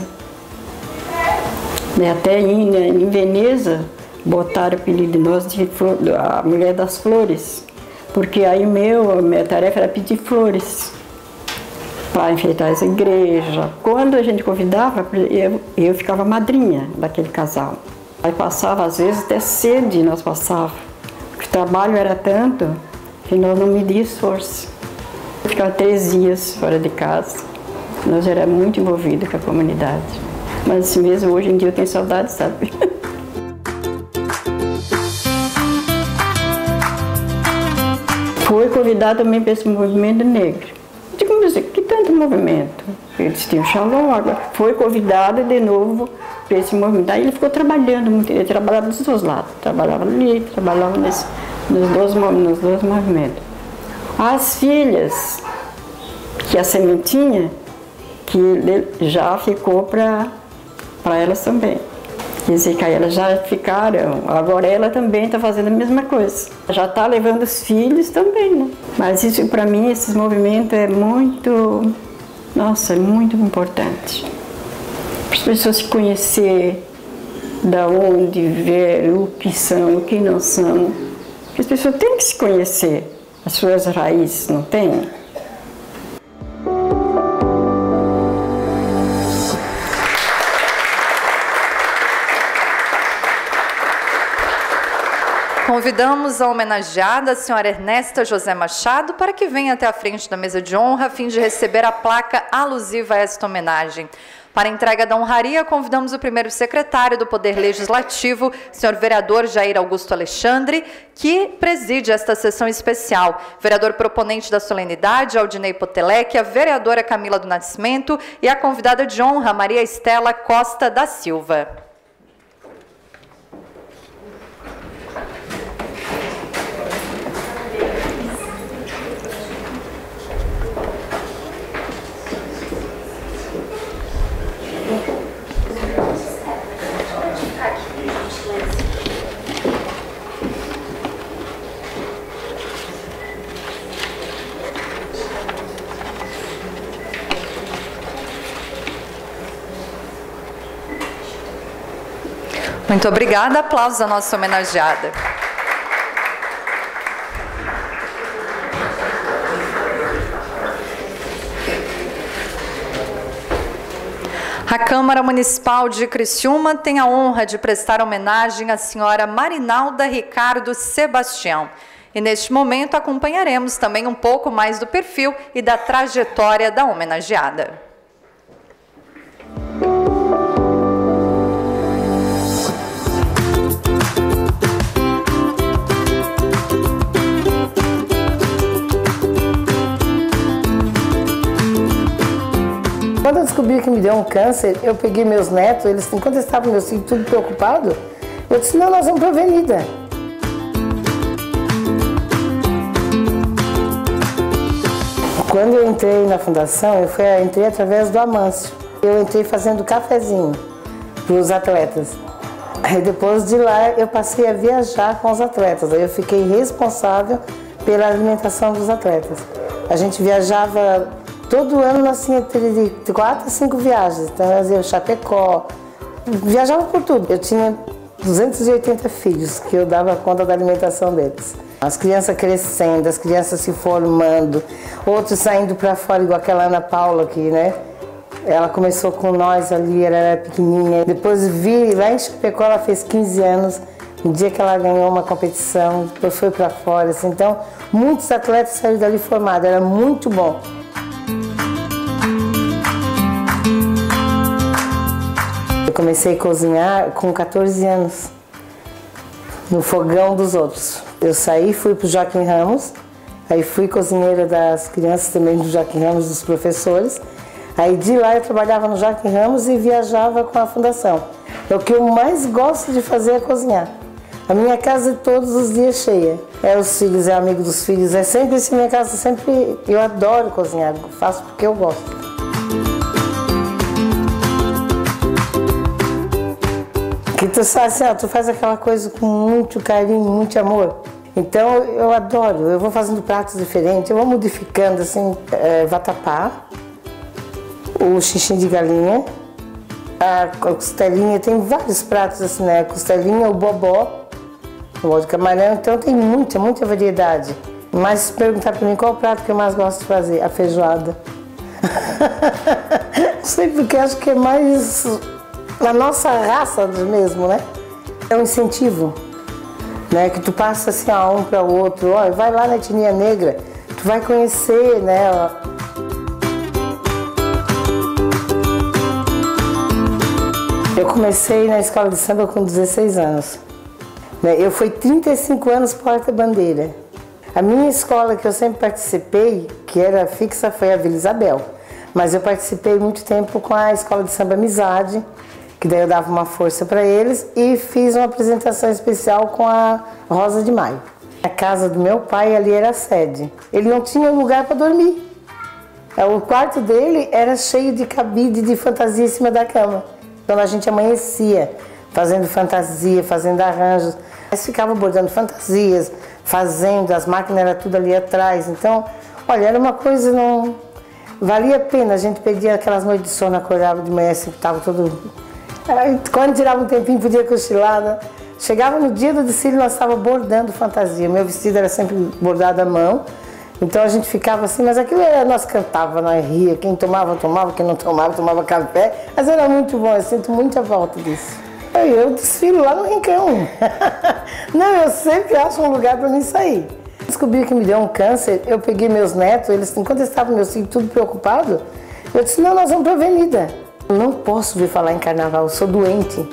Né? Até em, em Veneza, botaram o apelido de nós de flor, a Mulher das Flores. Porque aí meu, a minha tarefa era pedir flores para enfeitar as igrejas. Quando a gente convidava, eu, eu ficava madrinha daquele casal. Aí passava, às vezes, até sede nós passávamos. O trabalho era tanto que nós não medíamos esforço. Eu ficava três dias fora de casa. Nós éramos muito envolvidos com a comunidade. Mas assim mesmo, hoje em dia eu tenho saudade, sabe? Foi convidado também para esse movimento negro. Eu digo, mas que tanto movimento? Eles tinham Shalom, agora foi convidado de novo para esse movimento. Aí ele ficou trabalhando muito, ele trabalhava dos dois lados, trabalhava ali, trabalhava nesse, nos, dois, nos dois movimentos. As filhas, que a sementinha, que ele já ficou para elas também. Quer dizer que elas já ficaram, agora ela também está fazendo a mesma coisa. Já está levando os filhos também, né? Mas isso, para mim, esse movimento é muito, nossa, é muito importante. Para as pessoas se conhecer, da onde vieram, o que são, o que não são. Porque as pessoas têm que se conhecer, as suas raízes, não tem? Convidamos a homenageada, a senhora Ernesta José Machado, para que venha até a frente da mesa de honra, a fim de receber a placa alusiva a esta homenagem. Para a entrega da honraria, convidamos o primeiro secretário do Poder Legislativo, senhor vereador Jair Augusto Alexandre, que preside esta sessão especial. Vereador proponente da solenidade, Aldinei Potelec, a vereadora Camila do Nascimento e a convidada de honra, Maria Estela Costa da Silva. Muito obrigada. Aplausos à nossa homenageada. A Câmara Municipal de Criciúma tem a honra de prestar homenagem à senhora Marinalda Ricardo Sebastião. E neste momento acompanharemos também um pouco mais do perfil e da trajetória da homenageada. Quando eu descobri que me deu um câncer, eu peguei meus netos, eles, enquanto eles estavam meus filhos tudo preocupados, eu disse, não, nós vamos para a avenida. Quando eu entrei na fundação, eu, fui, eu entrei através do Amâncio. Eu entrei fazendo cafezinho para os atletas. Aí depois de lá eu passei a viajar com os atletas. Aí eu fiquei responsável pela alimentação dos atletas. A gente viajava... Todo ano nós tínhamos de quatro a cinco viagens, então eu fazia o Chapecó, viajava por tudo. Eu tinha duzentos e oitenta filhos que eu dava conta da alimentação deles. As crianças crescendo, as crianças se formando, outros saindo para fora, igual aquela Ana Paula aqui, né? Ela começou com nós ali, ela era pequenininha. Depois vi, lá em Chapecó ela fez quinze anos, no dia que ela ganhou uma competição, depois foi para fora, assim. Então muitos atletas saíram dali formados, era muito bom. Eu comecei a cozinhar com quatorze anos, no fogão dos outros. Eu saí, fui para o Joaquim Ramos, aí fui cozinheira das crianças também do Joaquim Ramos, dos professores. Aí de lá eu trabalhava no Joaquim Ramos e viajava com a fundação. É o que eu mais gosto de fazer é cozinhar. A minha casa é todos os dias cheia. É os filhos, é amigo dos filhos, é sempre isso. Minha casa sempre, eu adoro cozinhar, faço porque eu gosto. Que tu sabe assim, ó, tu faz aquela coisa com muito carinho, muito amor. Então eu adoro, eu vou fazendo pratos diferentes, eu vou modificando assim, é, vatapá, o xixim de galinha, a costelinha, tem vários pratos assim, né? A costelinha, o bobó, o bobó de camarão, então tem muita, muita variedade. Mas se perguntar para mim qual o prato que eu mais gosto de fazer, a feijoada. Não sei porque acho que é mais na nossa raça mesmo, né? É um incentivo, né? Que tu passa assim a um para o outro, ó, vai lá na etnia negra, tu vai conhecer, né? Eu comecei na escola de samba com dezesseis anos. Eu fui trinta e cinco anos porta-bandeira. A minha escola que eu sempre participei, que era fixa, foi a Vila Isabel. Mas eu participei muito tempo com a escola de samba Amizade, que daí eu dava uma força para eles, e fiz uma apresentação especial com a Rosa de Maio. A casa do meu pai ali era a sede. Ele não tinha lugar para dormir. O quarto dele era cheio de cabide de fantasia em cima da cama. Então a gente amanhecia fazendo fantasia, fazendo arranjos. Mas ficava bordando fantasias, fazendo, as máquinas eram tudo ali atrás. Então, olha, era uma coisa, não valia a pena. A gente perdia aquelas noites de sono, acordava de manhã, assim, estava todo... Quando tirava um tempinho, podia cochilar, né? Chegava no dia do desfile, nós estávamos bordando fantasia. Meu vestido era sempre bordado à mão. Então a gente ficava assim, mas aquilo era, nós cantava, nós ria, quem tomava, tomava, quem não tomava, tomava café. Mas era muito bom, eu sinto muita falta disso. Eu desfilo lá no Rincão. Não, eu sempre acho um lugar para mim sair. Descobri que me deu um câncer, eu peguei meus netos, eles, enquanto estavam meus filhos tudo preocupados, eu disse, não, nós vamos para a avenida. Eu não posso vir falar em carnaval, eu sou doente.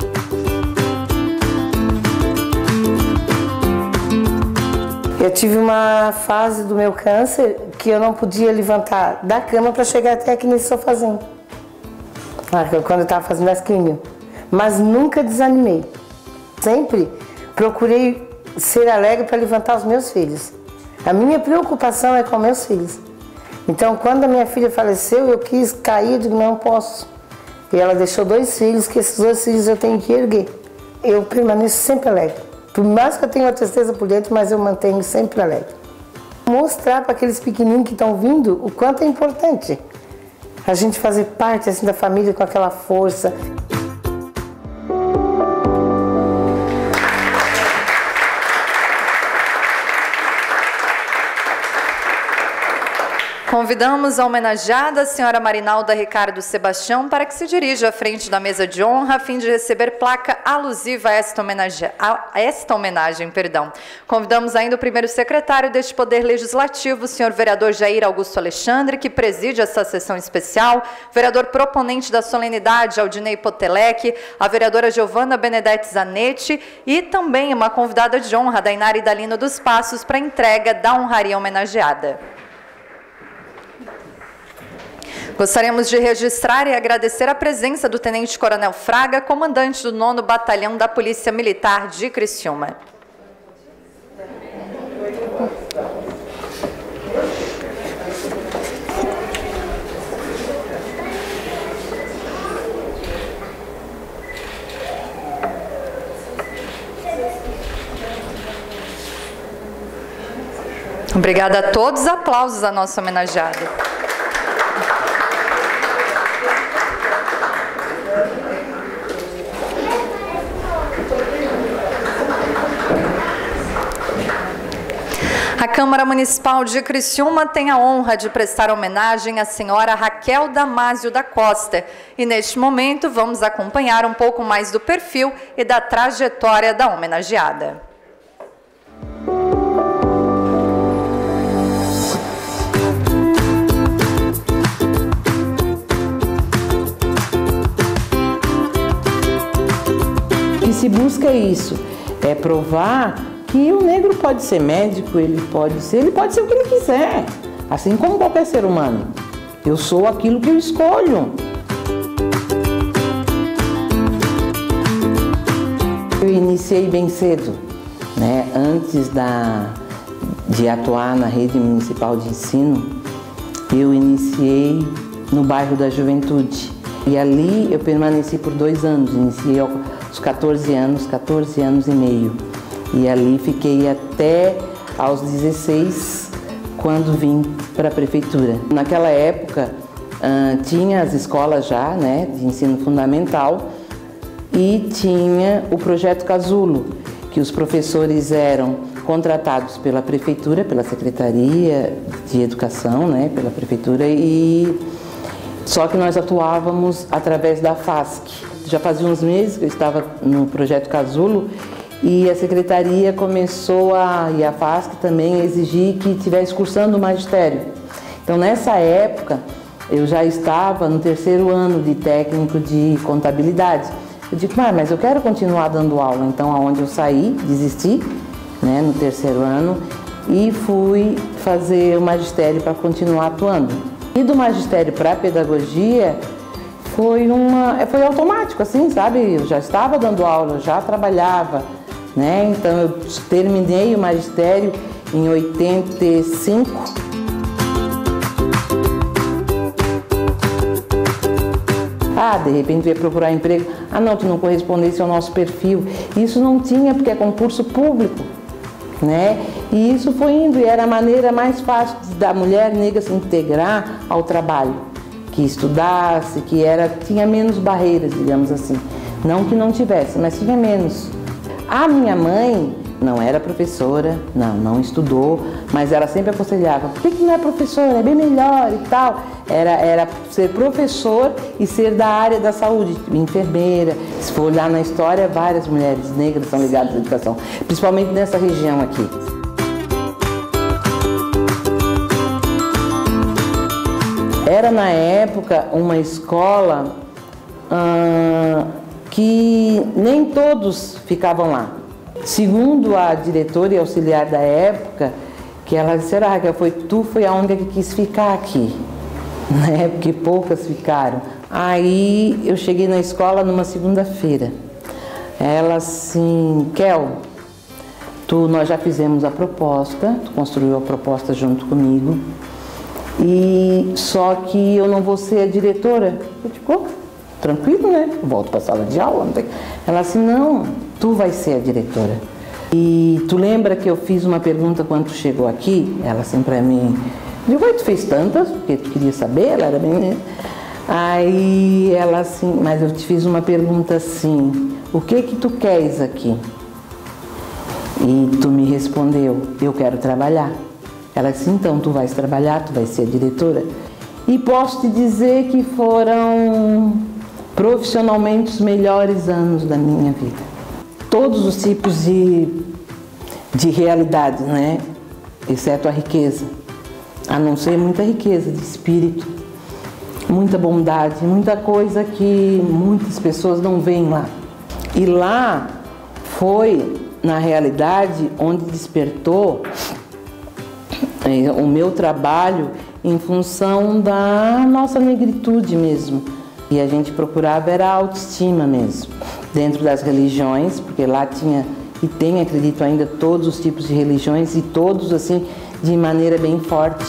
Eu tive uma fase do meu câncer que eu não podia levantar da cama para chegar até aqui nesse sofazinho. Quando eu estava fazendo as quimio. Mas nunca desanimei. Sempre procurei ser alegre para levantar os meus filhos. A minha preocupação é com meus filhos. Então, quando a minha filha faleceu, eu quis cair, eu digo, não posso. E ela deixou dois filhos, que esses dois filhos eu tenho que erguer. Eu permaneço sempre alegre. Por mais que eu tenha uma tristeza por dentro, mas eu mantenho sempre alegre. Mostrar para aqueles pequenininhos que estão vindo o quanto é importante a gente fazer parte assim, da família com aquela força. Convidamos a homenageada, a senhora Marinalda Ricardo Sebastião, para que se dirija à frente da mesa de honra, a fim de receber placa alusiva a esta homenagem. A esta homenagem perdão. Convidamos ainda o primeiro secretário deste Poder Legislativo, o senhor vereador Jair Augusto Alexandre, que preside esta sessão especial, vereador proponente da solenidade, Aldinei Potelec, a vereadora Giovana Benedetti Zanetti e também uma convidada de honra, Dainari Dalino dos Passos, para a entrega da honraria homenageada. Gostaríamos de registrar e agradecer a presença do Tenente Coronel Fraga, comandante do nono Batalhão da Polícia Militar de Criciúma. Obrigada a todos, aplausos à nossa homenageada. A Câmara Municipal de Criciúma tem a honra de prestar homenagem à senhora Raquel Damásio da Costa. E neste momento vamos acompanhar um pouco mais do perfil e da trajetória da homenageada. O que se busca é isso, é provar que o negro pode ser médico, ele pode ser, ele pode ser o que ele quiser, assim como qualquer ser humano. Eu sou aquilo que eu escolho. Eu iniciei bem cedo. né? Antes da, de atuar na rede municipal de ensino, eu iniciei no bairro da Juventude. E ali eu permaneci por dois anos, iniciei aos quatorze anos, quatorze anos e meio. E ali fiquei até aos dezesseis, quando vim para a prefeitura. Naquela época, uh, tinha as escolas já, né, de ensino fundamental, e tinha o projeto Casulo, que os professores eram contratados pela prefeitura, pela Secretaria de Educação, né, pela prefeitura, e só que nós atuávamos através da FASC. Já fazia uns meses que eu estava no projeto Casulo e a Secretaria começou a, e a FASC também, a exigir que estivesse cursando o magistério. Então, nessa época, eu já estava no terceiro ano de técnico de contabilidade. Eu digo, ah, mas eu quero continuar dando aula. Então, aonde eu saí, desisti, né, no terceiro ano, e fui fazer o magistério para continuar atuando. E do magistério para a pedagogia foi, uma, foi automático, assim, sabe? Eu já estava dando aula, eu já trabalhava, né? Então eu terminei o magistério em oitenta e cinco. Ah, de repente eu ia procurar emprego. Ah, não, tu não correspondesse ao nosso perfil. Isso não tinha, porque é concurso público, né? E isso foi indo, e era a maneira mais fácil da mulher negra se integrar ao trabalho, que estudasse, que era, tinha menos barreiras, digamos assim. Não que não tivesse, mas tinha menos. A minha mãe não era professora, não, não estudou, mas ela sempre aconselhava, por que que não é professora? É bem melhor e tal. Era, era ser professor e ser da área da saúde, enfermeira. Se for olhar na história, várias mulheres negras são ligadas à educação, principalmente nessa região aqui. Era na época uma escola hum, que nem todos ficavam lá. Segundo a diretora e auxiliar da época, que ela disse, ah, Raquel, foi tu, foi a única que quis ficar aqui, né? Porque poucas ficaram. Aí eu cheguei na escola numa segunda-feira. Ela assim, Kel, tu, nós já fizemos a proposta, tu construiu a proposta junto comigo, e só que eu não vou ser a diretora. Eu digo, tranquilo, né? Volto para a sala de aula. Não tem... Ela assim, não, tu vai ser a diretora. E tu lembra que eu fiz uma pergunta quando tu chegou aqui? Ela assim para mim, eu digo, tu fez tantas, porque tu queria saber, ela era bem... Aí ela assim, mas eu te fiz uma pergunta assim, o que que tu queres aqui? E tu me respondeu, eu quero trabalhar. Ela disse, então tu vais trabalhar, tu vais ser a diretora. E posso te dizer que foram profissionalmente os melhores anos da minha vida. Todos os tipos de, de realidades, né? Exceto a riqueza. A não ser muita riqueza de espírito, muita bondade, muita coisa que muitas pessoas não veem lá. E lá foi, na realidade, onde despertou o meu trabalho em função da nossa negritude mesmo. E a gente procurava era a autoestima mesmo, dentro das religiões, porque lá tinha e tem, acredito ainda, todos os tipos de religiões e todos assim de maneira bem forte.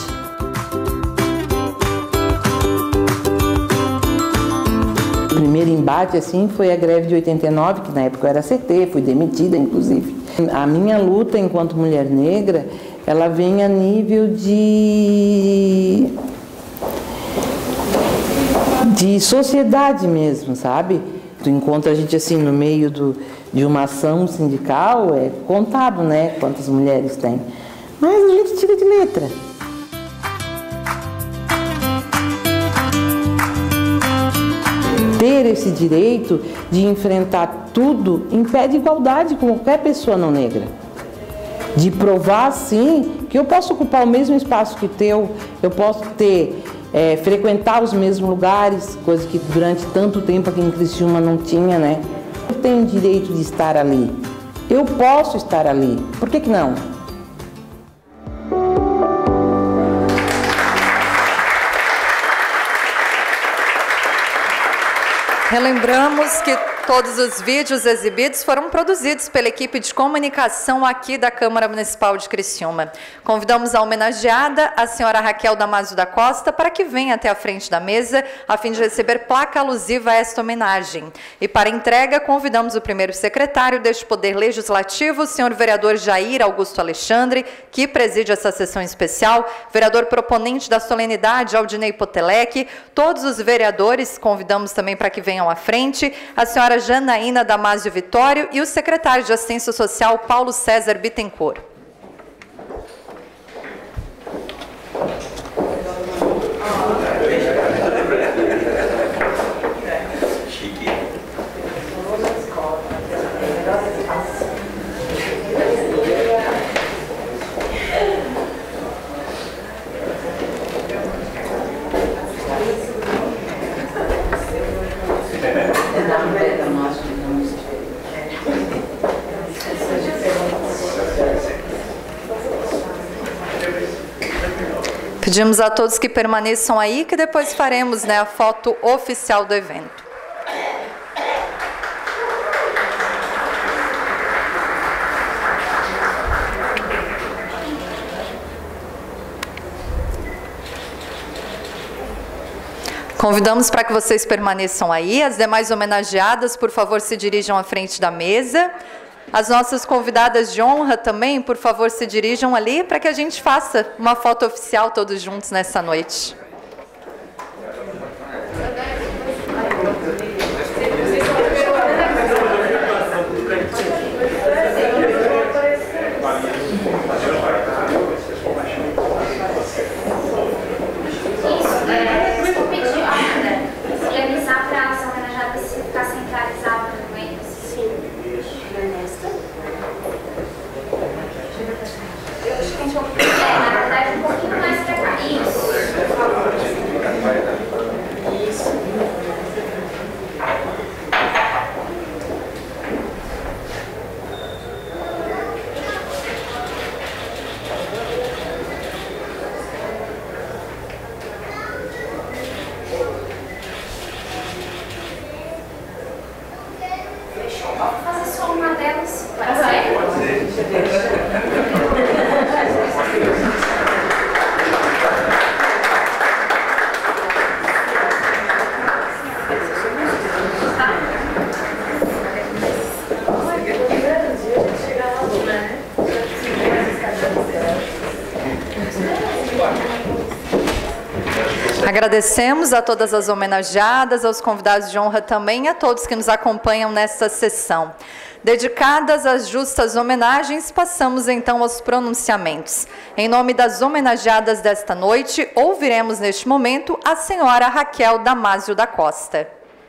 O primeiro embate assim foi a greve de oitenta e nove, que na época eu era C T, fui demitida inclusive. A minha luta enquanto mulher negra, ela vem a nível de de sociedade mesmo, sabe? Tu encontra a gente assim no meio do, de uma ação sindical, é contado, né, quantas mulheres tem. Mas a gente tira de letra. Ter esse direito de enfrentar tudo impede igualdade com qualquer pessoa não negra. De provar, sim, que eu posso ocupar o mesmo espaço que teu, eu posso ter, é, frequentar os mesmos lugares, coisa que durante tanto tempo aqui em Criciúma não tinha, né? Eu tenho direito de estar ali, eu posso estar ali, por que que não? Relembramos que Todos os vídeos exibidos foram produzidos pela equipe de comunicação aqui da Câmara Municipal de Criciúma. Convidamos a homenageada, a senhora Raquel Damasio da Costa, para que venha até a frente da mesa, a fim de receber placa alusiva a esta homenagem. E para entrega, convidamos o primeiro secretário deste Poder Legislativo, o senhor vereador Jair Augusto Alexandre, que preside essa sessão especial, vereador proponente da solenidade, Aldinei Potelec, todos os vereadores, convidamos também para que venham à frente, a senhora Janaína Damasio Vitório e o secretário de Assistência Social, Paulo César Bittencourt. Pedimos a todos que permaneçam aí, que depois faremos, né, a foto oficial do evento. Convidamos para que vocês permaneçam aí. As demais homenageadas, por favor, se dirijam à frente da mesa. As nossas convidadas de honra também, por favor, se dirijam ali para que a gente faça uma foto oficial todos juntos nessa noite. Agradecemos a todas as homenageadas, aos convidados de honra também e a todos que nos acompanham nesta sessão. Dedicadas às justas homenagens, passamos então aos pronunciamentos. Em nome das homenageadas desta noite, ouviremos neste momento a senhora Raquel Damasio da Costa.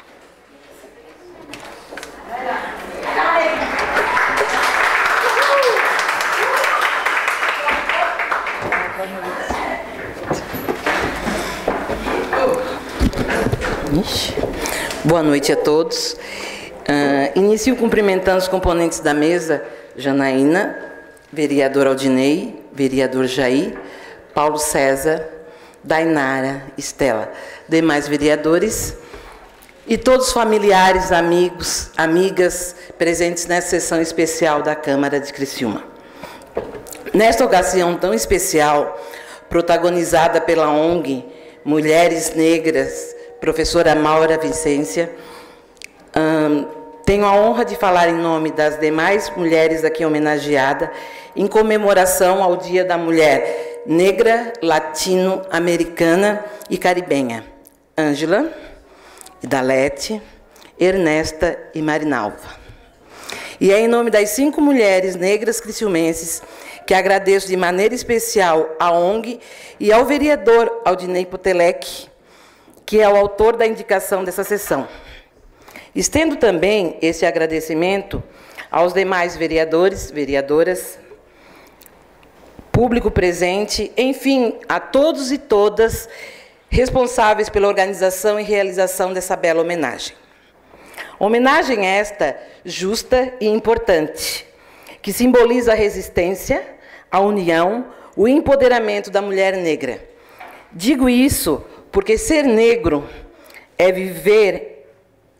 Boa noite a todos. Uh, inicio cumprimentando os componentes da mesa: Janaína, vereador Aldinei, vereador Jair, Paulo César, Dainara, Estela, demais vereadores e todos os familiares, amigos, amigas presentes nessa sessão especial da Câmara de Criciúma. Nesta ocasião tão especial, protagonizada pela O N G Mulheres Negras, professora Maura Vicência, hum, tenho a honra de falar em nome das demais mulheres aqui homenageadas, em comemoração ao Dia da Mulher Negra, Latino-Americana e Caribenha. Ângela, Idalete, Ernesta e Marinalva. E é em nome das cinco mulheres negras criciumenses que agradeço de maneira especial à O N G e ao vereador Aldinei Potelec, que é o autor da indicação dessa sessão. Estendo também esse agradecimento aos demais vereadores, vereadoras, público presente, enfim, a todos e todas responsáveis pela organização e realização dessa bela homenagem. Homenagem esta justa e importante, que simboliza a resistência, a união, o empoderamento da mulher negra. Digo isso porque ser negro é viver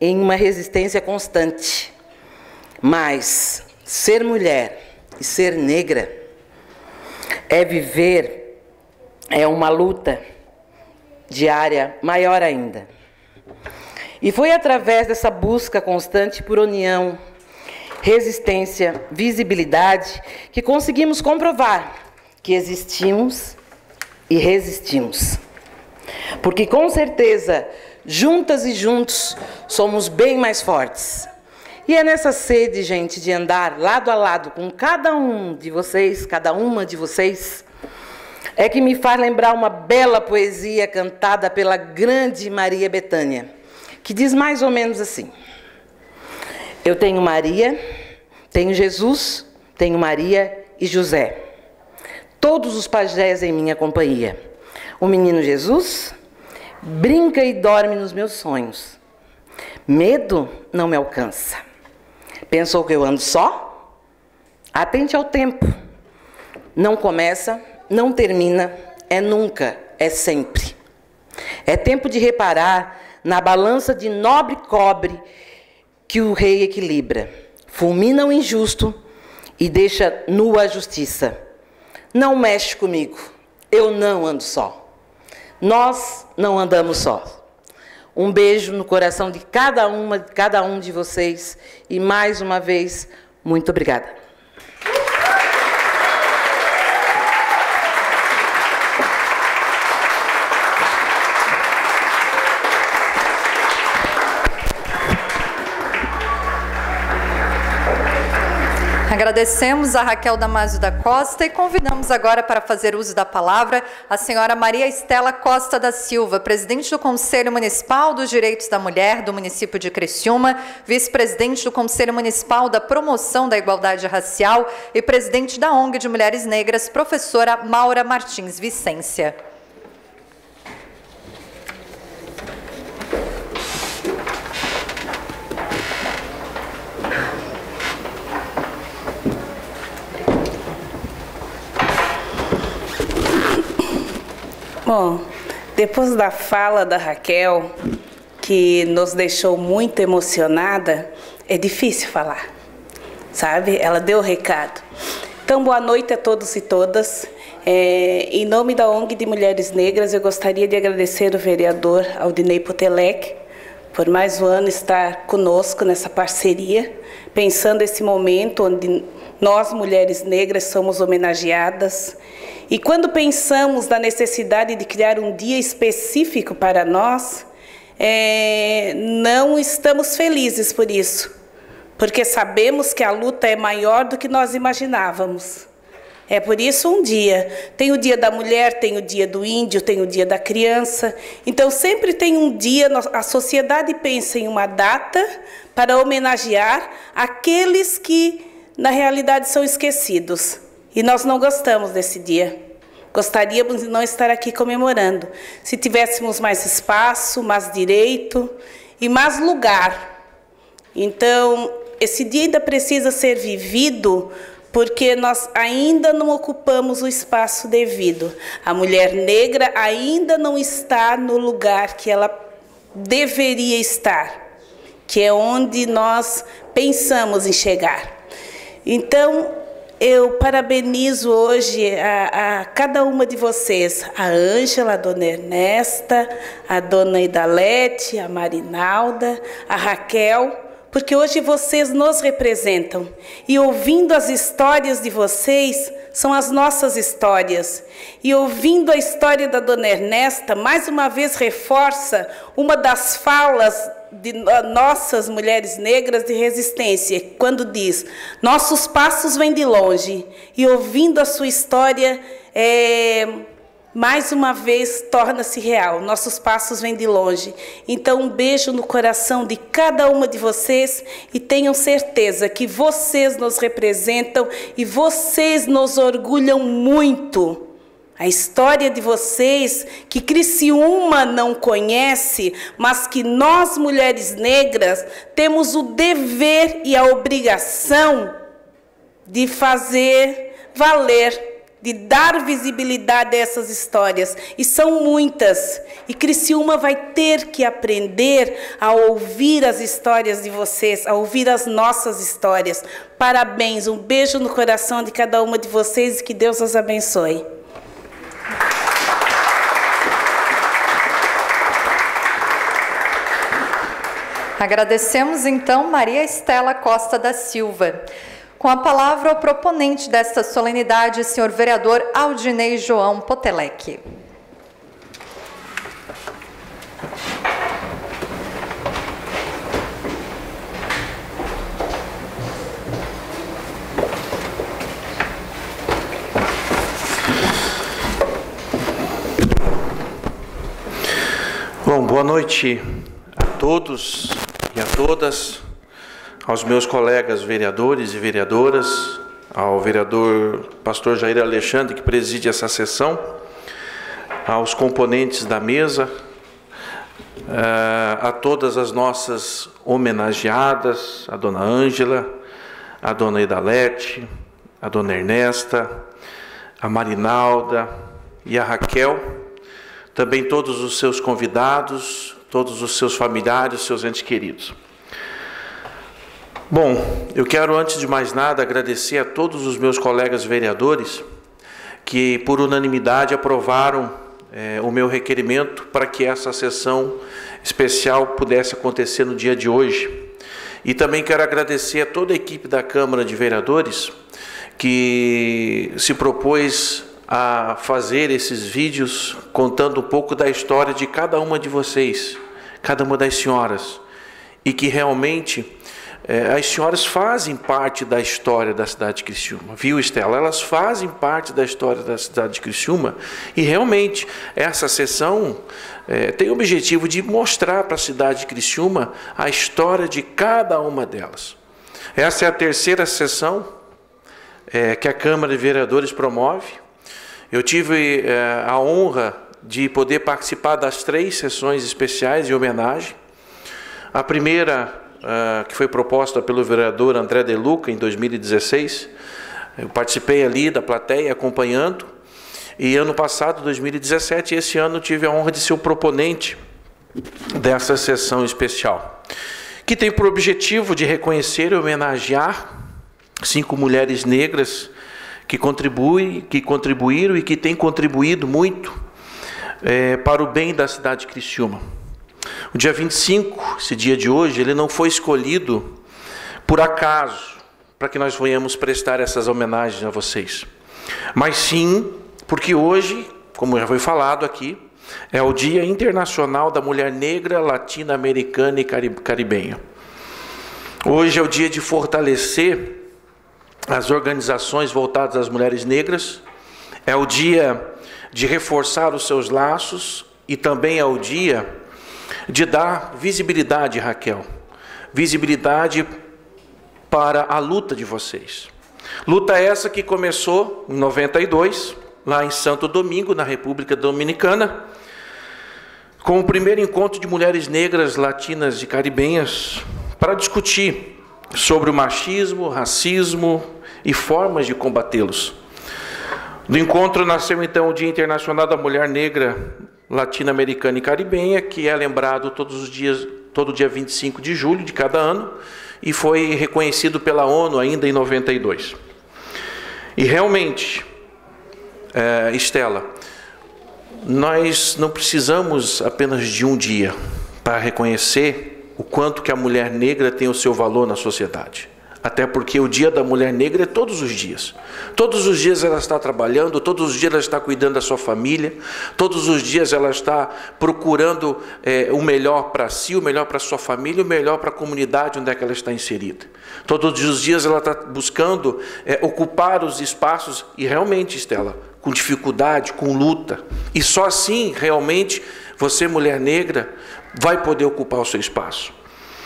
em uma resistência constante. Mas ser mulher e ser negra é viver, é uma luta diária maior ainda. E foi através dessa busca constante por união, resistência, visibilidade, que conseguimos comprovar que existimos e resistimos. Porque, com certeza, juntas e juntos, somos bem mais fortes. E é nessa sede, gente, de andar lado a lado com cada um de vocês, cada uma de vocês, é que me faz lembrar uma bela poesia cantada pela grande Maria Bethânia, que diz mais ou menos assim: eu tenho Maria, tenho Jesus, tenho Maria e José, todos os pajés em minha companhia. O menino Jesus brinca e dorme nos meus sonhos. Medo não me alcança. Pensou que eu ando só? Atente ao tempo. Não começa, não termina, é nunca, é sempre. É tempo de reparar na balança de nobre cobre que o rei equilibra. Fulmina o injusto e deixa nua a justiça. Não mexe comigo, eu não ando só. Nós não andamos só. Um beijo no coração de cada uma, de cada um de vocês. E mais uma vez, muito obrigada. Agradecemos a Raquel Damasio da Costa e convidamos agora para fazer uso da palavra a senhora Maria Estela Costa da Silva, presidente do Conselho Municipal dos Direitos da Mulher do município de Criciúma, vice-presidente do Conselho Municipal da Promoção da Igualdade Racial e presidente da O N G de Mulheres Negras, professora Maura Martins Vicência. Bom, depois da fala da Raquel, que nos deixou muito emocionada, é difícil falar, sabe? Ela deu o recado. Então, boa noite a todos e todas. É, em nome da O N G de Mulheres Negras, eu gostaria de agradecer o vereador Aldinei Potelec por mais um ano estar conosco nessa parceria, pensando esse momento onde nós, mulheres negras, somos homenageadas. E quando pensamos na necessidade de criar um dia específico para nós, é, não estamos felizes por isso, porque sabemos que a luta é maior do que nós imaginávamos. É por isso um dia. Tem o dia da mulher, tem o dia do índio, tem o dia da criança. Então sempre tem um dia, a sociedade pensa em uma data para homenagear aqueles que na realidade são esquecidos. E nós não gostamos desse dia. Gostaríamos de não estar aqui comemorando. Se tivéssemos mais espaço, mais direito e mais lugar. Então, esse dia ainda precisa ser vivido porque nós ainda não ocupamos o espaço devido. A mulher negra ainda não está no lugar que ela deveria estar, que é onde nós pensamos em chegar. Então, eu parabenizo hoje a, a cada uma de vocês, a Ângela, a dona Ernesta, a dona Idalete, a Marinalda, a Raquel, porque hoje vocês nos representam. E ouvindo as histórias de vocês, são as nossas histórias. E ouvindo a história da dona Ernesta, mais uma vez reforça uma das falas de nossas mulheres negras de resistência, quando diz, nossos passos vêm de longe. E ouvindo a sua história, é, mais uma vez torna-se real, nossos passos vêm de longe. Então um beijo no coração de cada uma de vocês e tenham certeza que vocês nos representam e vocês nos orgulham muito. A história de vocês, que Criciúma não conhece, mas que nós, mulheres negras, temos o dever e a obrigação de fazer valer, de dar visibilidade a essas histórias. E são muitas. E Criciúma vai ter que aprender a ouvir as histórias de vocês, a ouvir as nossas histórias. Parabéns, um beijo no coração de cada uma de vocês e que Deus os abençoe. Agradecemos, então, Maria Estela Costa da Silva. Com a palavra, o proponente desta solenidade, senhor vereador Aldinei João Potelec. Bom, boa noite a todos e a todas, aos meus colegas vereadores e vereadoras, ao vereador pastor Jair Alexandre, que preside essa sessão, aos componentes da mesa, a todas as nossas homenageadas, a dona Ângela, a dona Idalete, a dona Ernesta, a Marinalda e a Raquel, também todos os seus convidados, todos os seus familiares, seus entes queridos. Bom, eu quero, antes de mais nada, agradecer a todos os meus colegas vereadores que, por unanimidade, aprovaram é, o meu requerimento para que essa sessão especial pudesse acontecer no dia de hoje. E também quero agradecer a toda a equipe da Câmara de Vereadores que se propôs a fazer esses vídeos contando um pouco da história de cada uma de vocês, cada uma das senhoras, e que realmente é, as senhoras fazem parte da história da cidade de Criciúma, viu, Estela? Elas fazem parte da história da cidade de Criciúma, e realmente essa sessão é, tem o objetivo de mostrar para a cidade de Criciúma a história de cada uma delas. Essa é a terceira sessão é, que a Câmara de Vereadores promove. Eu tive é, a honra de poder participar das três sessões especiais de homenagem. A primeira, uh, que foi proposta pelo vereador André De Luca, em dois mil e dezesseis, eu participei ali da plateia acompanhando, e ano passado, dois mil e dezessete, esse ano tive a honra de ser o proponente dessa sessão especial, que tem por objetivo de reconhecer e homenagear cinco mulheres negras que, contribui, que contribuíram e que têm contribuído muito é, para o bem da cidade de Criciúma. O dia vinte e cinco, esse dia de hoje, ele não foi escolhido por acaso, para que nós venhamos prestar essas homenagens a vocês, mas sim porque hoje, como já foi falado aqui, é o Dia Internacional da Mulher Negra, Latino-Americana e Caribenha. Hoje é o dia de fortalecer as organizações voltadas às mulheres negras, é o dia de reforçar os seus laços e também é o dia de dar visibilidade, Raquel, visibilidade para a luta de vocês. Luta essa que começou em noventa e dois, lá em Santo Domingo, na República Dominicana, com o primeiro encontro de mulheres negras, latinas e caribenhas para discutir sobre o machismo, racismo e formas de combatê-los. Do encontro nasceu então o Dia Internacional da Mulher Negra, Latino-Americana e Caribenha, que é lembrado todos os dias, todo dia vinte e cinco de julho de cada ano, e foi reconhecido pela ONU ainda em noventa e dois. E realmente, é, Estela, nós não precisamos apenas de um dia para reconhecer o quanto que a mulher negra tem o seu valor na sociedade. Até porque o Dia da Mulher Negra é todos os dias. Todos os dias ela está trabalhando, todos os dias ela está cuidando da sua família, todos os dias ela está procurando é, o melhor para si, o melhor para a sua família, o melhor para a comunidade onde é que ela está inserida. Todos os dias ela está buscando é, ocupar os espaços, e realmente, Estela, com dificuldade, com luta. E só assim, realmente, você, mulher negra, vai poder ocupar o seu espaço.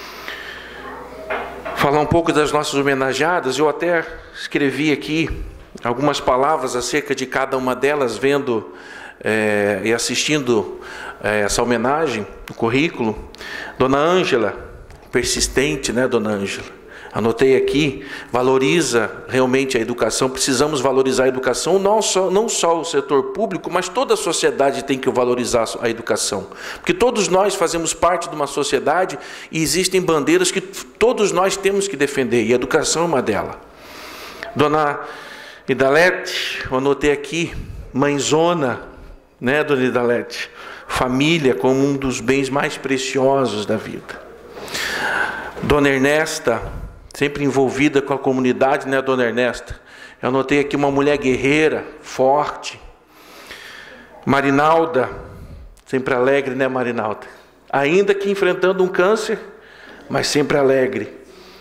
Falar um pouco das nossas homenageadas, eu até escrevi aqui algumas palavras acerca de cada uma delas, vendo é, e assistindo é, essa homenagem, o currículo. Dona Ângela, persistente, né, Dona Ângela? Anotei aqui, valoriza realmente a educação, precisamos valorizar a educação, não só, não só o setor público, mas toda a sociedade tem que valorizar a educação. Porque todos nós fazemos parte de uma sociedade e existem bandeiras que todos nós temos que defender, e a educação é uma delas. Dona Idalete, eu anotei aqui, mãezona, né, Dona Idalete? Família como um dos bens mais preciosos da vida. Dona Ernesta, sempre envolvida com a comunidade, né, Dona Ernesta? Eu anotei aqui uma mulher guerreira, forte. Marinalda, sempre alegre, né, Marinalda? Ainda que enfrentando um câncer, mas sempre alegre.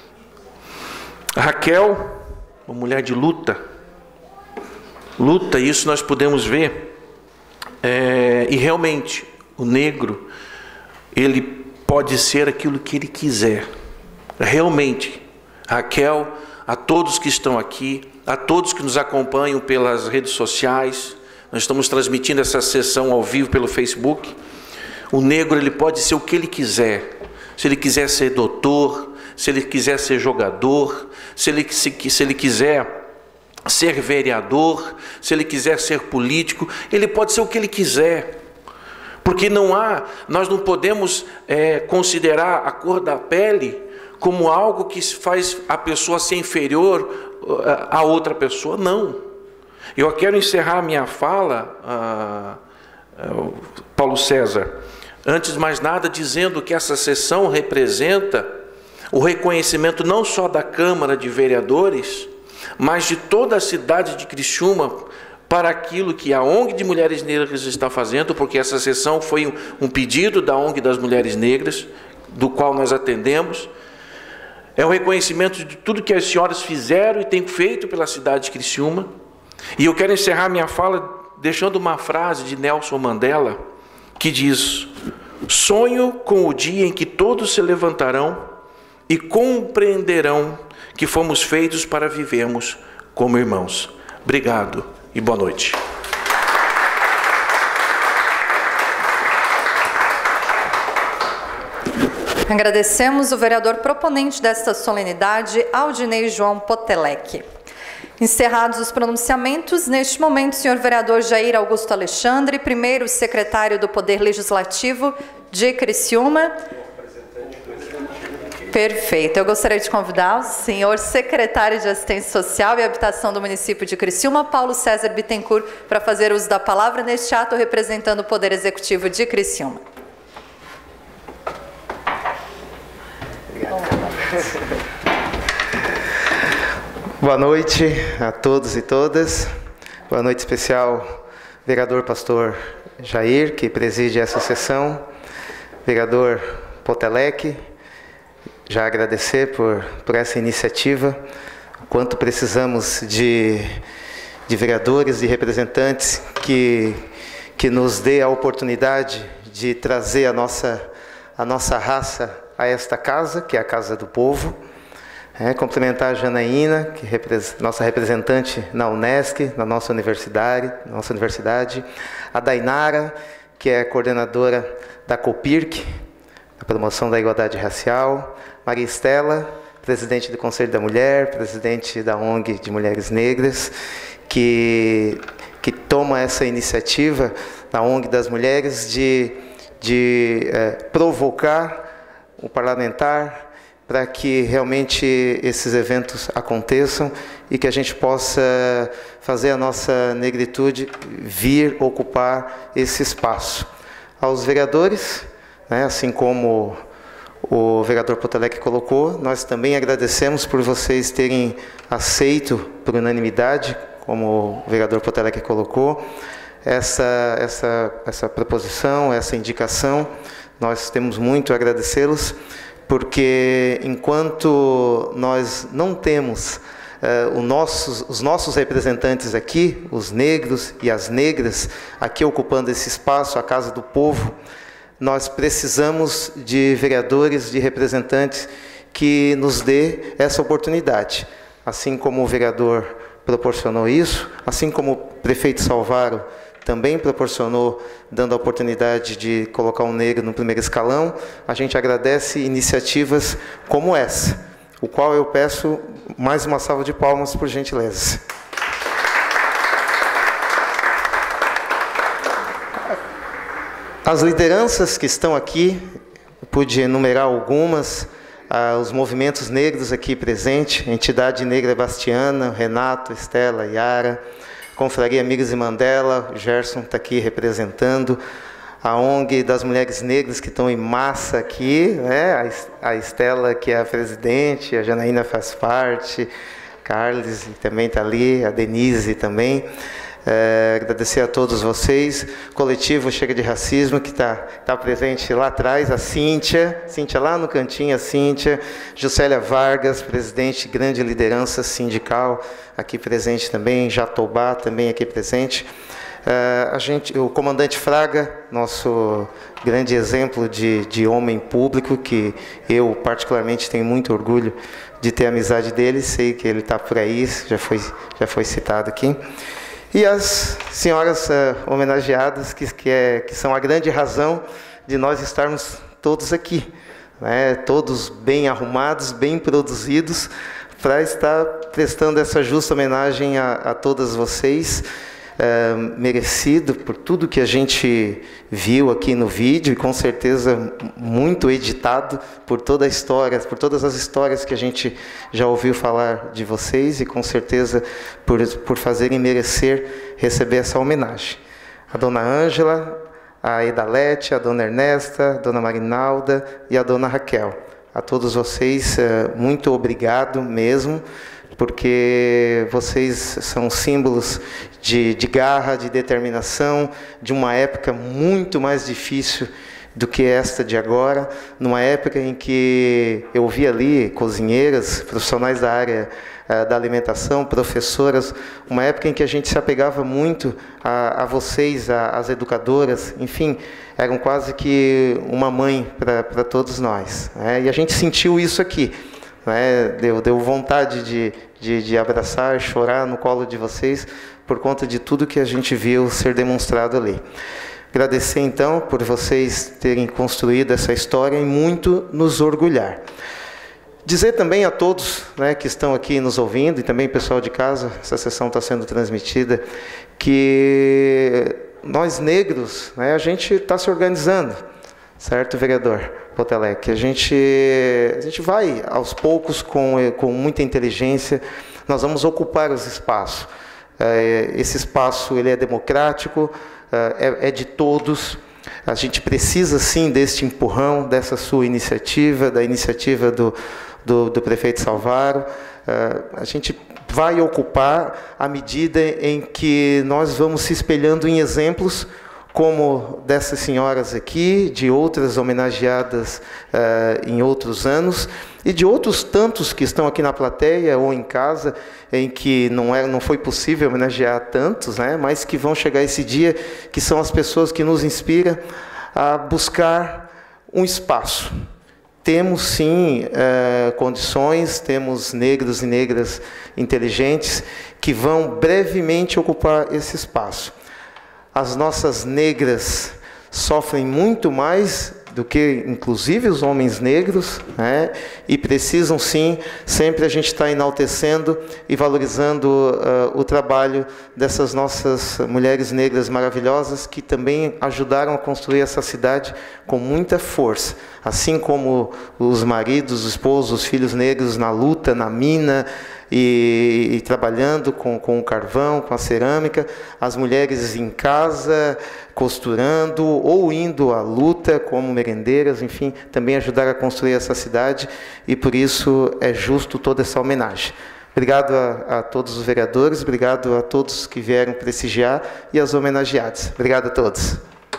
Raquel, uma mulher de luta. Luta, isso nós podemos ver. É, e realmente, o negro, ele pode ser aquilo que ele quiser. Realmente, Raquel, a todos que estão aqui, a todos que nos acompanham pelas redes sociais, nós estamos transmitindo essa sessão ao vivo pelo Facebook. O negro, ele pode ser o que ele quiser. Se ele quiser ser doutor, se ele quiser ser jogador, se ele, se, se ele quiser ser vereador, se ele quiser ser político, ele pode ser o que ele quiser. Porque não há, nós não podemos é, considerar a cor da pele como algo que faz a pessoa ser inferior a outra pessoa, não. Eu quero encerrar minha fala, ah, ah, Paulo César, antes de mais nada, dizendo que essa sessão representa o reconhecimento não só da Câmara de Vereadores, mas de toda a cidade de Criciúma, para aquilo que a ONG de Mulheres Negras está fazendo, porque essa sessão foi um pedido da ONG das Mulheres Negras, do qual nós atendemos. É o reconhecimento de tudo que as senhoras fizeram e têm feito pela cidade de Criciúma. E eu quero encerrar minha fala deixando uma frase de Nelson Mandela, que diz: sonho com o dia em que todos se levantarão e compreenderão que fomos feitos para vivermos como irmãos. Obrigado e boa noite. Agradecemos o vereador proponente desta solenidade, Aldinei João Potelec. Encerrados os pronunciamentos, neste momento, o senhor vereador Jair Augusto Alexandre, primeiro secretário do Poder Legislativo de Criciúma. Perfeito. Eu gostaria de convidar o senhor secretário de Assistência Social e Habitação do município de Criciúma, Paulo César Bittencourt, para fazer uso da palavra neste ato representando o Poder Executivo de Criciúma. Boa noite a todos e todas. Boa noite especial, vereador pastor Jair, que preside essa sessão, vereador Potelec. Já agradecer por, por essa iniciativa, o quanto precisamos de, de vereadores, de representantes que, que nos dê a oportunidade de trazer a nossa, a nossa raça a esta casa, que é a Casa do Povo. É, complementar a Janaína, que é nossa representante na Unesc, na nossa universidade, nossa universidade. A Dainara, que é coordenadora da COPIRC, a promoção da igualdade racial. Maria Estela, presidente do Conselho da Mulher, presidente da ONG de Mulheres Negras, que, que toma essa iniciativa na ONG das Mulheres de, de é, provocar o parlamentar para que realmente esses eventos aconteçam e que a gente possa fazer a nossa negritude vir ocupar esse espaço. Aos vereadores, né, assim como o vereador Potelec colocou, nós também agradecemos por vocês terem aceito por unanimidade, como o vereador Potelec colocou, essa, essa, essa proposição, essa indicação. Nós temos muito a agradecê-los, porque enquanto nós não temos uh, o nossos, os nossos representantes aqui, os negros e as negras, aqui ocupando esse espaço, a Casa do Povo, nós precisamos de vereadores, de representantes que nos dê essa oportunidade. Assim como o vereador proporcionou isso, assim como o prefeito Salvaro também proporcionou, dando a oportunidade de colocar um negro no primeiro escalão, a gente agradece iniciativas como essa, o qual eu peço mais uma salva de palmas, por gentileza. As lideranças que estão aqui, eu pude enumerar algumas, ah, os movimentos negros aqui presentes, Entidade Negra Bastiana, Renato, Estela, Yara, Confraria Amigos de Mandela, o Gerson está aqui representando, a O N G das Mulheres Negras que estão em massa aqui, né? A Estela que é a presidente, a Janaína faz parte, Carles também está ali, a Denise também. É, agradecer a todos vocês, coletivo Chega de Racismo, que está tá presente lá atrás, a Cíntia, Cíntia lá no cantinho, a Cíntia, Juscelia Vargas, presidente, grande liderança sindical, aqui presente também, Jatobá também aqui presente. É, a gente, o comandante Fraga, nosso grande exemplo de, de homem público, que eu particularmente tenho muito orgulho de ter a amizade dele, sei que ele está por aí, já foi, já foi citado aqui. E as senhoras uh, homenageadas, que, que, é, que são a grande razão de nós estarmos todos aqui, né? Todos bem arrumados, bem produzidos, para estar prestando essa justa homenagem a, a todas vocês, uh, merecido por tudo que a gente viu aqui no vídeo, e com certeza muito editado por toda a história, por todas as histórias que a gente já ouviu falar de vocês, e com certeza por, por fazerem merecer receber essa homenagem. A dona Ângela, a Edalete, a dona Ernesta, a dona Marinalda e a dona Raquel. A todos vocês, muito obrigado mesmo, porque vocês são símbolos de, de garra, de determinação, de uma época muito mais difícil do que esta de agora, numa época em que eu vi ali cozinheiras, profissionais da área uh, da alimentação, professoras, uma época em que a gente se apegava muito a, a vocês, às educadoras, enfim, eram quase que uma mãe para todos nós, né? E a gente sentiu isso aqui, né? Deu, deu vontade de, de, de abraçar, chorar no colo de vocês, por conta de tudo que a gente viu ser demonstrado ali. Agradecer, então, por vocês terem construído essa história e muito nos orgulhar. Dizer também a todos, né, que estão aqui nos ouvindo, e também pessoal de casa, essa sessão está sendo transmitida, que nós negros, né, a gente está se organizando, certo, vereador Potelec? A gente, a gente vai, aos poucos, com, com muita inteligência, nós vamos ocupar os espaços. É, esse espaço ele é democrático, é, é de todos. A gente precisa, sim, deste empurrão, dessa sua iniciativa, da iniciativa do, do, do prefeito Salvaro. A gente vai ocupar à medida em que nós vamos se espelhando em exemplos como dessas senhoras aqui, de outras homenageadas uh, em outros anos, e de outros tantos que estão aqui na plateia ou em casa, em que não, é, não foi possível homenagear tantos, né, mas que vão chegar esse dia, que são as pessoas que nos inspiram a buscar um espaço. Temos, sim, uh, condições, temos negros e negras inteligentes que vão brevemente ocupar esse espaço. As nossas negras sofrem muito mais do que, inclusive, os homens negros, né? E precisam, sim, sempre a gente estar enaltecendo e valorizando uh, o trabalho dessas nossas mulheres negras maravilhosas que também ajudaram a construir essa cidade com muita força. Assim como os maridos, os esposos, os filhos negros na luta, na mina, E, e trabalhando com, com o carvão, com a cerâmica, as mulheres em casa, costurando ou indo à luta como merendeiras, enfim, também ajudaram a construir essa cidade, e por isso é justo toda essa homenagem. Obrigado a, a todos os vereadores, obrigado a todos que vieram prestigiar e aos homenageados. Obrigado a todos.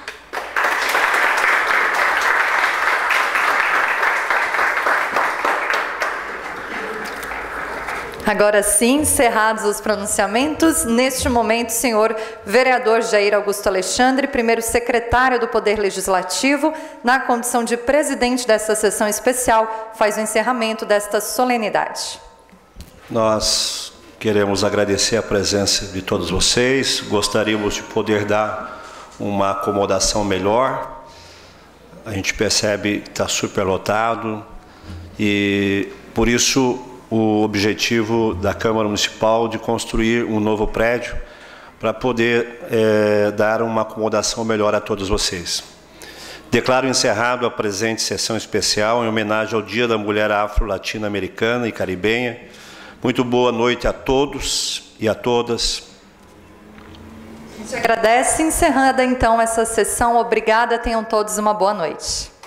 Agora sim, encerrados os pronunciamentos, neste momento, o senhor vereador Jair Augusto Alexandre, primeiro secretário do Poder Legislativo, na condição de presidente desta sessão especial, faz o encerramento desta solenidade. Nós queremos agradecer a presença de todos vocês, gostaríamos de poder dar uma acomodação melhor. A gente percebe que está superlotado e Por isso, o objetivo da Câmara Municipal de construir um novo prédio para poder é, dar uma acomodação melhor a todos vocês. Declaro encerrado a presente sessão especial em homenagem ao Dia da Mulher Afro-Latino-Americana e Caribenha. Muito boa noite a todos e a todas. A gente agradece, encerrando então essa sessão. Obrigada, tenham todos uma boa noite.